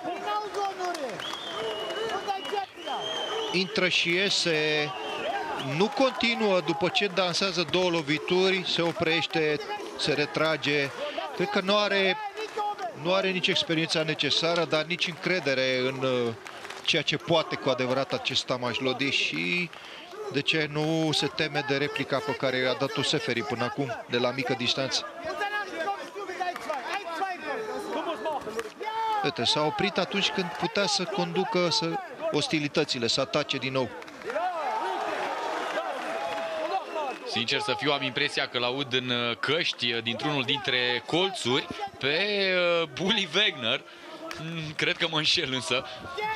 Intră și iese, nu continuă, după ce dansează două lovituri, se oprește, se retrage. Cred că nu are, nu are nici experiența necesară, dar nici încredere în ceea ce poate cu adevărat acest Tamas Lodi și de ce nu se teme de replica pe care a dat-o Seferi până acum, de la mică distanță. Uite, s-a oprit atunci când putea să conducă să ostilitățile, să atace din nou. Sincer să fiu, am impresia că l-aud în căști dintr-unul dintre colțuri pe Bully Wagner. Cred că mă înșel însă.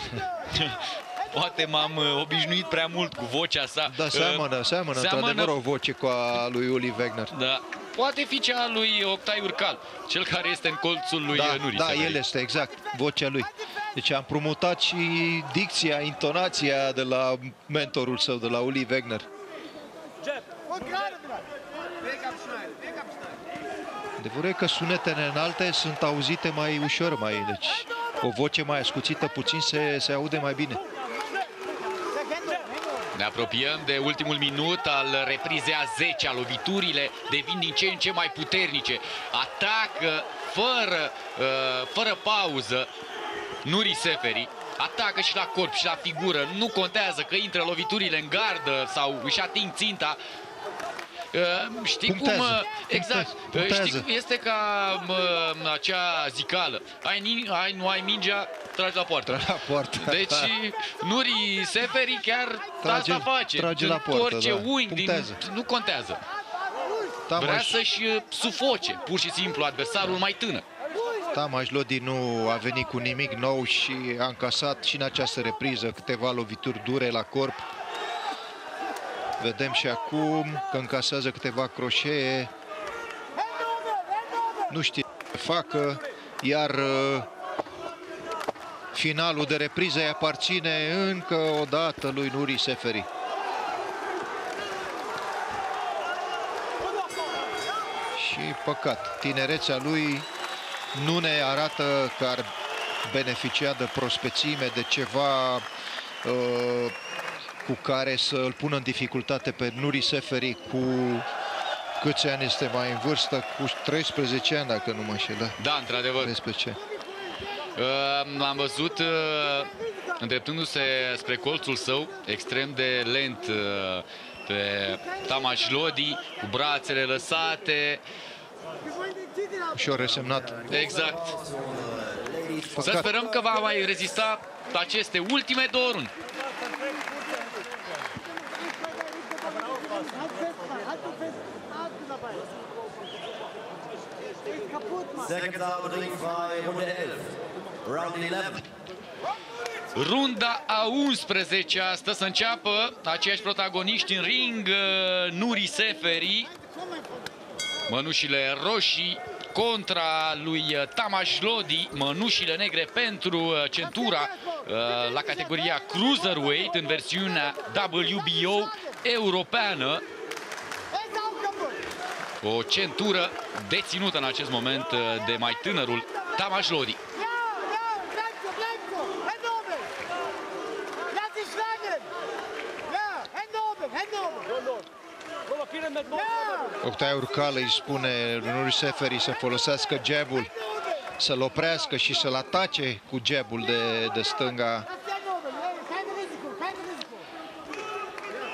Poate m-am obișnuit prea mult cu vocea sa. Da, seamănă, seamănă, într-adevăr o voce cu a lui Uli Wagner. Da. Poate fi cea a lui Octai Urcal, cel care este în colțul lui da, Nuri. Da, el este, exact, vocea lui. Deci am promutat și dicția, intonația de la mentorul său, de la Uli Wagner. Adevărul e că sunetele înalte sunt auzite mai ușor, mai, deci o voce mai ascuțită puțin se, se aude mai bine. Ne apropiem de ultimul minut al reprizei a zecea. Loviturile devin din ce în ce mai puternice. Atacă fără, fără pauză Nuri Seferi. Atacă și la corp și la figură. Nu contează că intră loviturile în gardă sau își ating ținta. Știi punctează, cum? Exact. Punctează. Știi cum este ca mă, acea zicală. Ai, ai, nu ai mingea, tragi la poartă. Tragi la poartă. Deci Nuri Seferi chiar trage, asta face. Trage la poartă, orice da. unghi din, nu contează. Tamas... Vrea să-și sufoce pur și simplu adversarul mai tânăr. Tamas Lodi nu a venit cu nimic nou și a încasat și în această repriză câteva lovituri dure la corp. Vedem și acum că încasează câteva croșee. Nu știe ce facă, iar uh, finalul de repriză îi aparține încă o dată lui Nuri Seferi. Și păcat, tinerețea lui nu ne arată că ar beneficia de prospețime, de ceva uh, cu care să îl pună în dificultate pe Nuri Seferi. Cu câți ani este mai în vârstă? Cu treisprezece ani, dacă nu mă înșel. Da, da, într-adevăr. treisprezece. Uh, L-am văzut uh, îndreptându-se spre colțul său, extrem de lent uh, pe Tamas Lodi, cu brațele lăsate. Ușor resemnat. Exact. Păcat. Să sperăm că va mai rezista aceste ultime două runde. Runda a unsprezecea stă să înceapă. Aceiași protagoniști în ring, Nuri Seferi, mănușile roșii contra lui Tamas Lodi, mănușile negre pentru centura la categoria Cruiserweight în versiunea W B O europeană. O centură deținută în acest moment de mai tânărul Tamas Lodi. Octai Urcal îi spune Nuri Seferi să folosească jabul, să-l oprească și să-l atace cu jabul de, de stânga.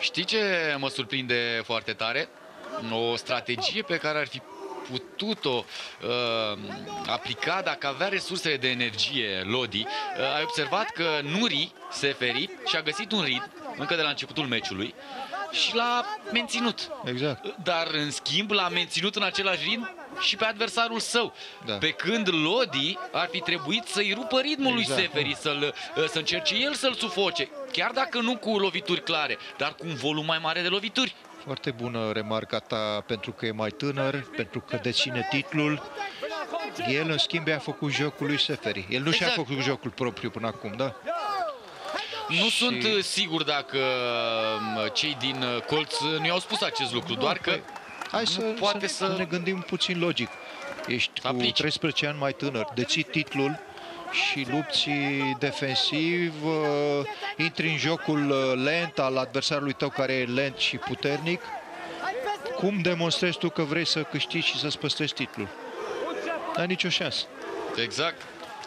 Știi ce mă surprinde foarte tare? O strategie pe care ar fi putut-o uh, aplica dacă avea resursele de energie Lodi. Uh, ai observat că Nuri Seferi și-a găsit un ritm încă de la începutul meciului și l-a menținut. Exact. Dar în schimb l-a menținut în același ritm și pe adversarul său. Da. Pe când Lodi ar fi trebuit să-i rupă ritmul Exact. lui Seferi, să-l, să încerce el să-l sufoce. Chiar dacă nu cu lovituri clare, dar cu un volum mai mare de lovituri. Foarte bună remarca ta, pentru că e mai tânăr, pentru că deține titlul. El, în schimb, a făcut jocul lui Seferi. El nu Exact. și-a făcut jocul propriu până acum, da? Nu Și- sunt uh, sigur dacă uh, cei din uh, colț uh, nu i-au spus acest lucru, doar că Hai să, nu poate să, să- să ne gândim puțin logic. Ești Să cu aplici. treisprezece ani mai tânăr, deții titlul și lupți defensiv, uh, intri în jocul uh, lent al adversarului tău, care e lent și puternic. Cum demonstrezi tu că vrei să câștigi și să-ți păstrezi titlul? N-ai nicio șansă. exact.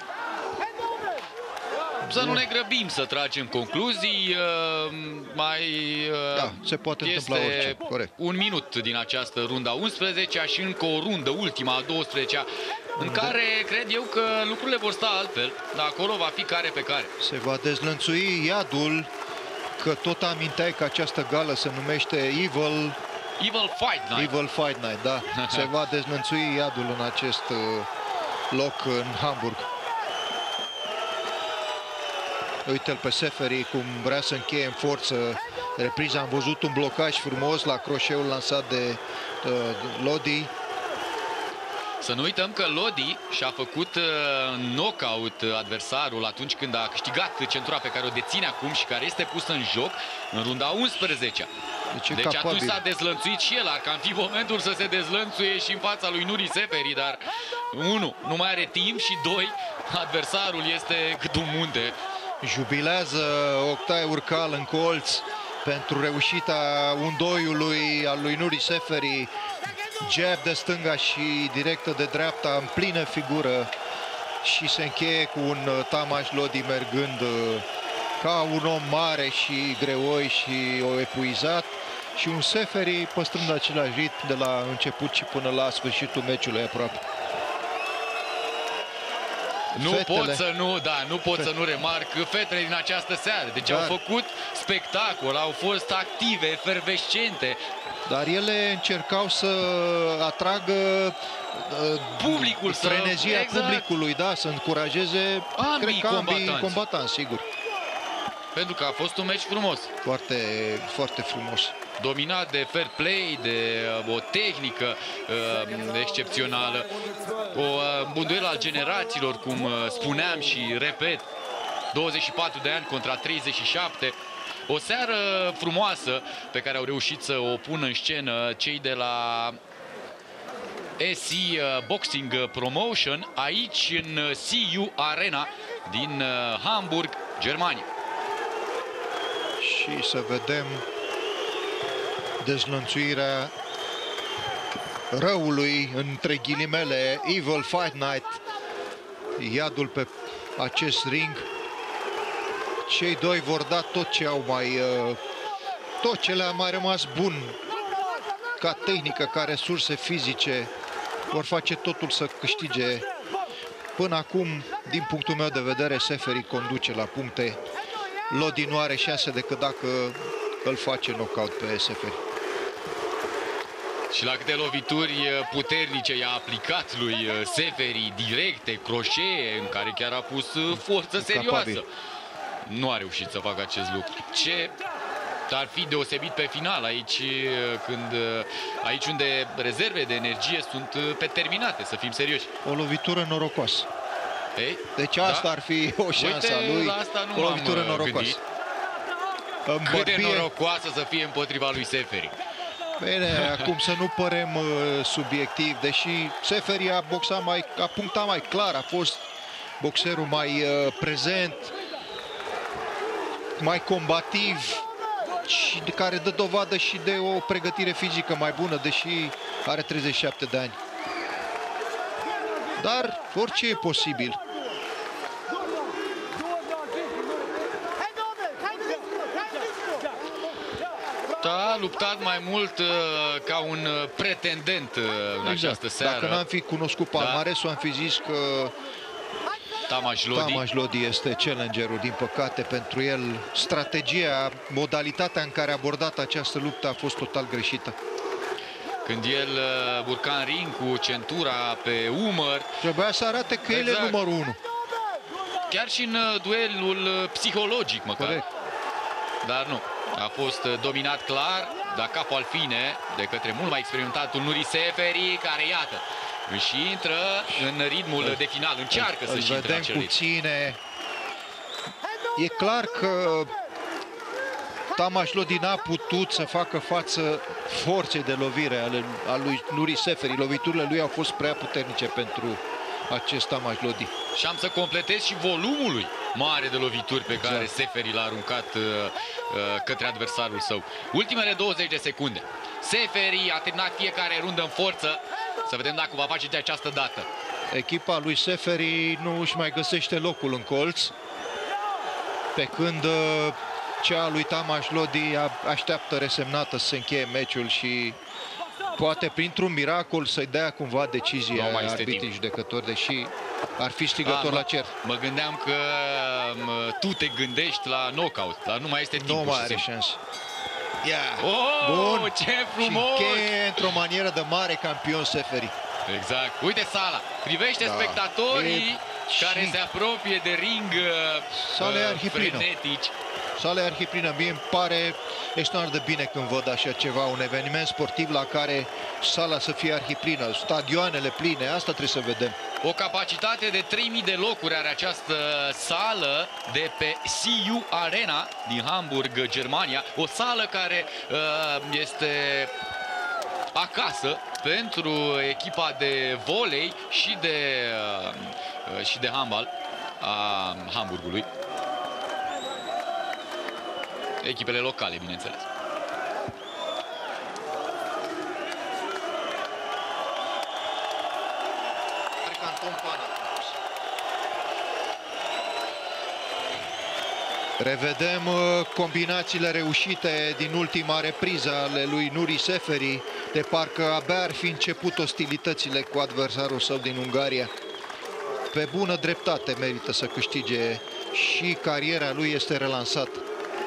Să nu ne grăbim să tragem concluzii, uh, mai uh, Da, se poate întâmpla orice, corect. un minut din această runda a unsprezecea și încă o rundă, ultima, a douăsprezecea, în care cred eu că lucrurile vor sta altfel, dar acolo va fi care pe care. Se va dezlănțui iadul, că tot aminteai că această gală se numește Evil, Evil Fight Night. Evil Fight Night, da. Se va dezlănțui iadul în acest uh, loc în Hamburg. Uite-l pe Seferi cum vrea să încheie în forță repriza. Am văzut un blocaj frumos la croșeul lansat de uh, Lodi. Să nu uităm că Lodi și-a făcut uh, knockout adversarul atunci când a câștigat centura pe care o deține acum și care este pusă în joc în runda a unsprezecea. Deci, e Deci atunci capabil. s-a dezlănțuit și el, ar cam fi momentul să se dezlănțuie și în fața lui Nuri Seferi, dar unu, nu mai are timp și doi, adversarul este cât un munte. Jubilează Octai Urcal în colț pentru reușita undoiului al lui Nuri Seferi. Jab de stânga și directă de dreapta în plină figură și se încheie cu un Tamaș Lodi mergând uh, ca un om mare și greoi și o epuizat, și un Seferi păstrând același ritm de la început și până la sfârșitul meciului aproape. Nu Fetele. pot să nu, da, nu pot să nu remarc fetele din această seară. Deci Dar- au făcut spectacol, au fost active, efervescente. Dar ele încercau să atragă uh, Publicul, să- frenezia exact. publicului, da, să încurajeze Ambii cred că ambii combatanți. combatanți, sigur. Pentru că a fost un meci frumos. Foarte, foarte frumos. Dominat de fair play, de uh, o tehnică uh, excepțională, o, uh, un duel al generațiilor, cum uh, spuneam și repet, douăzeci și patru de ani contra treizeci și șapte. O seară frumoasă pe care au reușit să o pună în scenă cei de la S C Boxing Promotion aici în C U Arena din uh, Hamburg, Germania. Și să vedem dezlănțuirea răului, între ghilimele, Evil Fight Night, iadul pe acest ring. Cei doi vor da tot ce au mai, uh, tot ce le-a mai rămas bun ca tehnică, ca resurse fizice. Vor face totul să câștige. Până acum, din punctul meu de vedere, Seferi conduce la puncte. Lodi nu are șanse decât dacă îl face knockout pe Seferi. Și la câte lovituri puternice i-a aplicat lui Seferi, directe, croșee, în care chiar a pus forță serioasă. Capabil. Nu a reușit să facă acest lucru. Ce ar fi deosebit pe final, aici, când, aici unde rezervele de energie sunt pe terminate, să fim serioși. O lovitură norocoasă. Ei, Deci asta da? ar fi o șansă a Uite, lui. la asta nu O m-am lovitură norocoasă. gândit. În Cât de bărbie, norocoasă să fie împotriva lui Seferi. bine, acum să nu părem uh, subiectiv, deși Seferi a boxat mai, a punctat mai clar, a fost boxerul mai uh, prezent, mai combativ și de care dă dovadă și de o pregătire fizică mai bună, deși are treizeci și șapte de ani. Dar orice e posibil. Da, a luptat mai mult uh, ca un uh, pretendent uh, în Exact. această seară. Dacă n-am fi cunoscut palmaresul, am fi zis că Tamaș Lodi. Tamaș Lodi este challengerul. Din păcate, pentru el, strategia, modalitatea în care a abordat această luptă a fost total greșită. Când el uh, urca în ring cu centura pe umăr. Trebuia să arate că exact. el e numărul unu. Chiar și în uh, duelul uh, psihologic, măcar. Corect. Dar nu. A fost uh, dominat clar, da capul al fine, de către mult mai experimentatul Nuri Seferi, care, iată, își intră în ritmul de final. Încearcă să-și intre în acel ritm. puține. E clar că Tamaș Lodi n-a putut să facă față forței de lovire ale, a lui Nuri Seferi. Loviturile lui au fost prea puternice pentru acest Tamaș Lodi. Și am să completez și volumul lui mare de lovituri pe care exact. Seferi l-a aruncat uh, uh, către adversarul său. Ultimele douăzeci de secunde. Seferi a terminat fiecare rundă în forță. Să vedem dacă va face de această dată. Echipa lui Seferi nu își mai găsește locul în colț, pe când uh, cea a lui Tamaș Lodi așteaptă resemnată să se încheie meciul și poate printr-un miracol să-i dea cumva decizia arbitrii judecători, deși ar fi strigător A, la cer. Mă gândeam că mă, tu te gândești la knockout, dar nu mai este timpul. Nu mai are șansă. Yeah. Oh, bun. Ce frumos! Și încheie într-o manieră de mare campion Seferi. Exact. Uite sala. Privește da. spectatorii e... care și... se apropie de ring Sale uh, Arhiplină. frenetici. Sale Arhiplină. Mie îmi pare extraordinar de bine când văd așa ceva, un eveniment sportiv la care sala să fie arhiplină, stadioanele pline, asta trebuie să vedem. O capacitate de trei mii de locuri are această sală de pe C U Arena din Hamburg, Germania. O sală care uh, este acasă pentru echipa de volei și de, uh, și de handbal a Hamburgului. Echipele locale, bineînțeles. Revedem combinațiile reușite din ultima repriză ale lui Nuri Seferi, de parcă abia ar fi început ostilitățile cu adversarul său din Ungaria. Pe bună dreptate merită să câștige și cariera lui este relansată.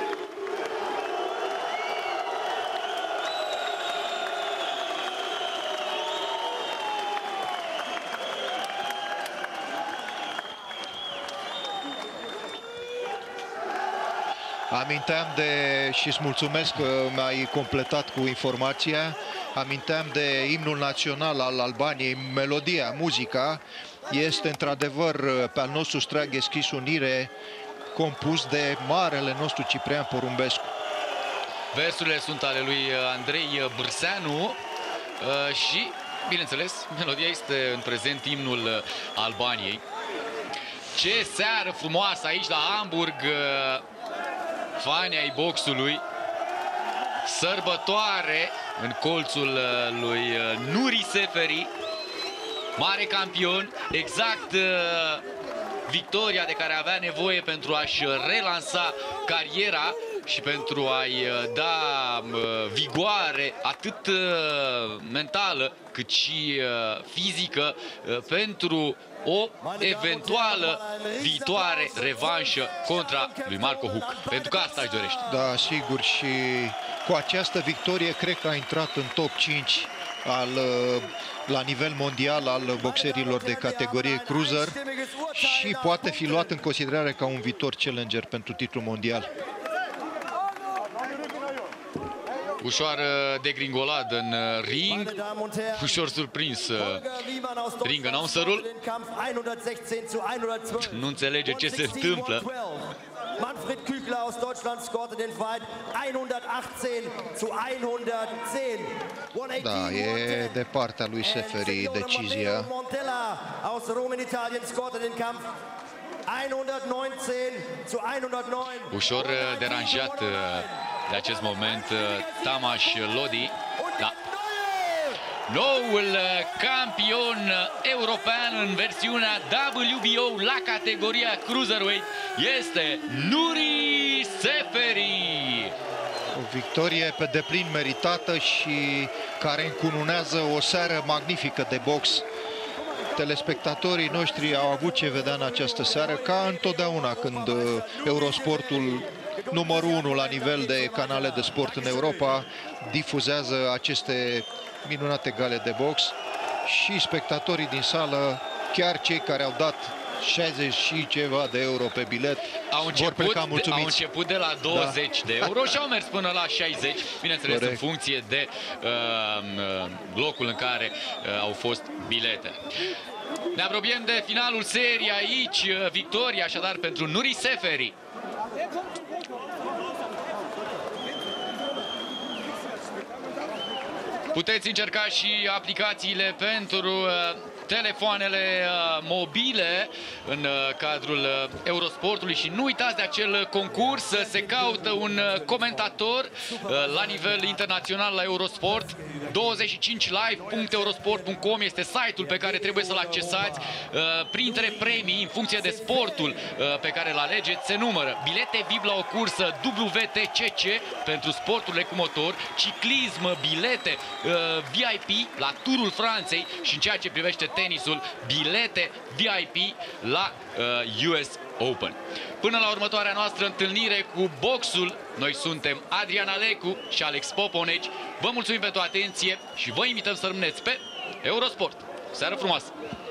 Aminteam de, și îți mulțumesc că mi-ai completat cu informația, aminteam de imnul național al Albaniei, melodia, muzica, este într-adevăr pe al nostru Straghe scris Unire, compus de marele nostru Ciprian Porumbescu. Versurile sunt ale lui Andrei Bârseanu și, bineînțeles, melodia este în prezent imnul Albaniei. Ce seară frumoasă aici la Hamburg! Fanii ai boxului, sărbătoare în colțul lui Nuri Seferi, mare campion, exact victoria de care avea nevoie pentru a-și relansa cariera și pentru a-i da vigoare atât mentală cât și fizică pentru o eventuală viitoare revanșă contra lui Marco Huck. Pentru că asta își dorește. Da, sigur, și cu această victorie cred că a intrat în top cinci al, la nivel mondial al boxerilor de categorie cruiser și poate fi luat în considerare ca un viitor challenger pentru titlul mondial. Ușoară degringoladă în ring, ușor surprins ring announcerul. Nu înțelege ce se întâmplă. Manfred Küchler aus Deutschland scorte den Fight hundertachtzehn zu hundertzehn. Da, e de partea lui Seferi decizia. Montella aus Rom in Italien scorte den Kampf hundertneunzehn zu hundertneun. Ușor deranjat de acest moment Tamaș Lodi. Da. Noul campion european în versiunea W B O la categoria Cruiserweight este Nuri Seferi. O victorie pe deplin meritată și care încununează o seară magnifică de box. Telespectatorii noștri au avut ce vedea în această seară, ca întotdeauna când Eurosportul, numărul unu la nivel de canale de sport în Europa, difuzează aceste minunate gale de box. Și spectatorii din sală, chiar cei care au dat șaizeci și ceva de euro pe bilet, au început, vor pleca de, mulțumiți. au început de la douăzeci da. de euro și au mers până la șaizeci, bineînțeles Corect. În funcție de uh, locul în care uh, au fost bilete. Ne apropiem de finalul serii aici, victoria așadar pentru Nuri Seferi. Puteți încerca și aplicațiile pentru uh, telefoanele uh, mobile în uh, cadrul uh, Eurosportului și nu uitați de acel concurs, se caută un uh, comentator uh, la nivel internațional la Eurosport. douăzeci și cinci live punct eurosport punct com este site-ul pe care trebuie să-l accesați. Uh, printre premii, în funcție de sportul uh, pe care îl alegeți, se numără bilete V I P la o cursă W T C C pentru sporturile cu motor, ciclism, bilete uh, V I P la Turul Franței și în ceea ce privește tenisul, bilete V I P la uh, U S Open. Până la următoarea noastră întâlnire cu boxul, noi suntem Adrian Alecu și Alex Poponeci. Vă mulțumim pentru atenție și vă invităm să rămâneți pe Eurosport. Seară frumoasă!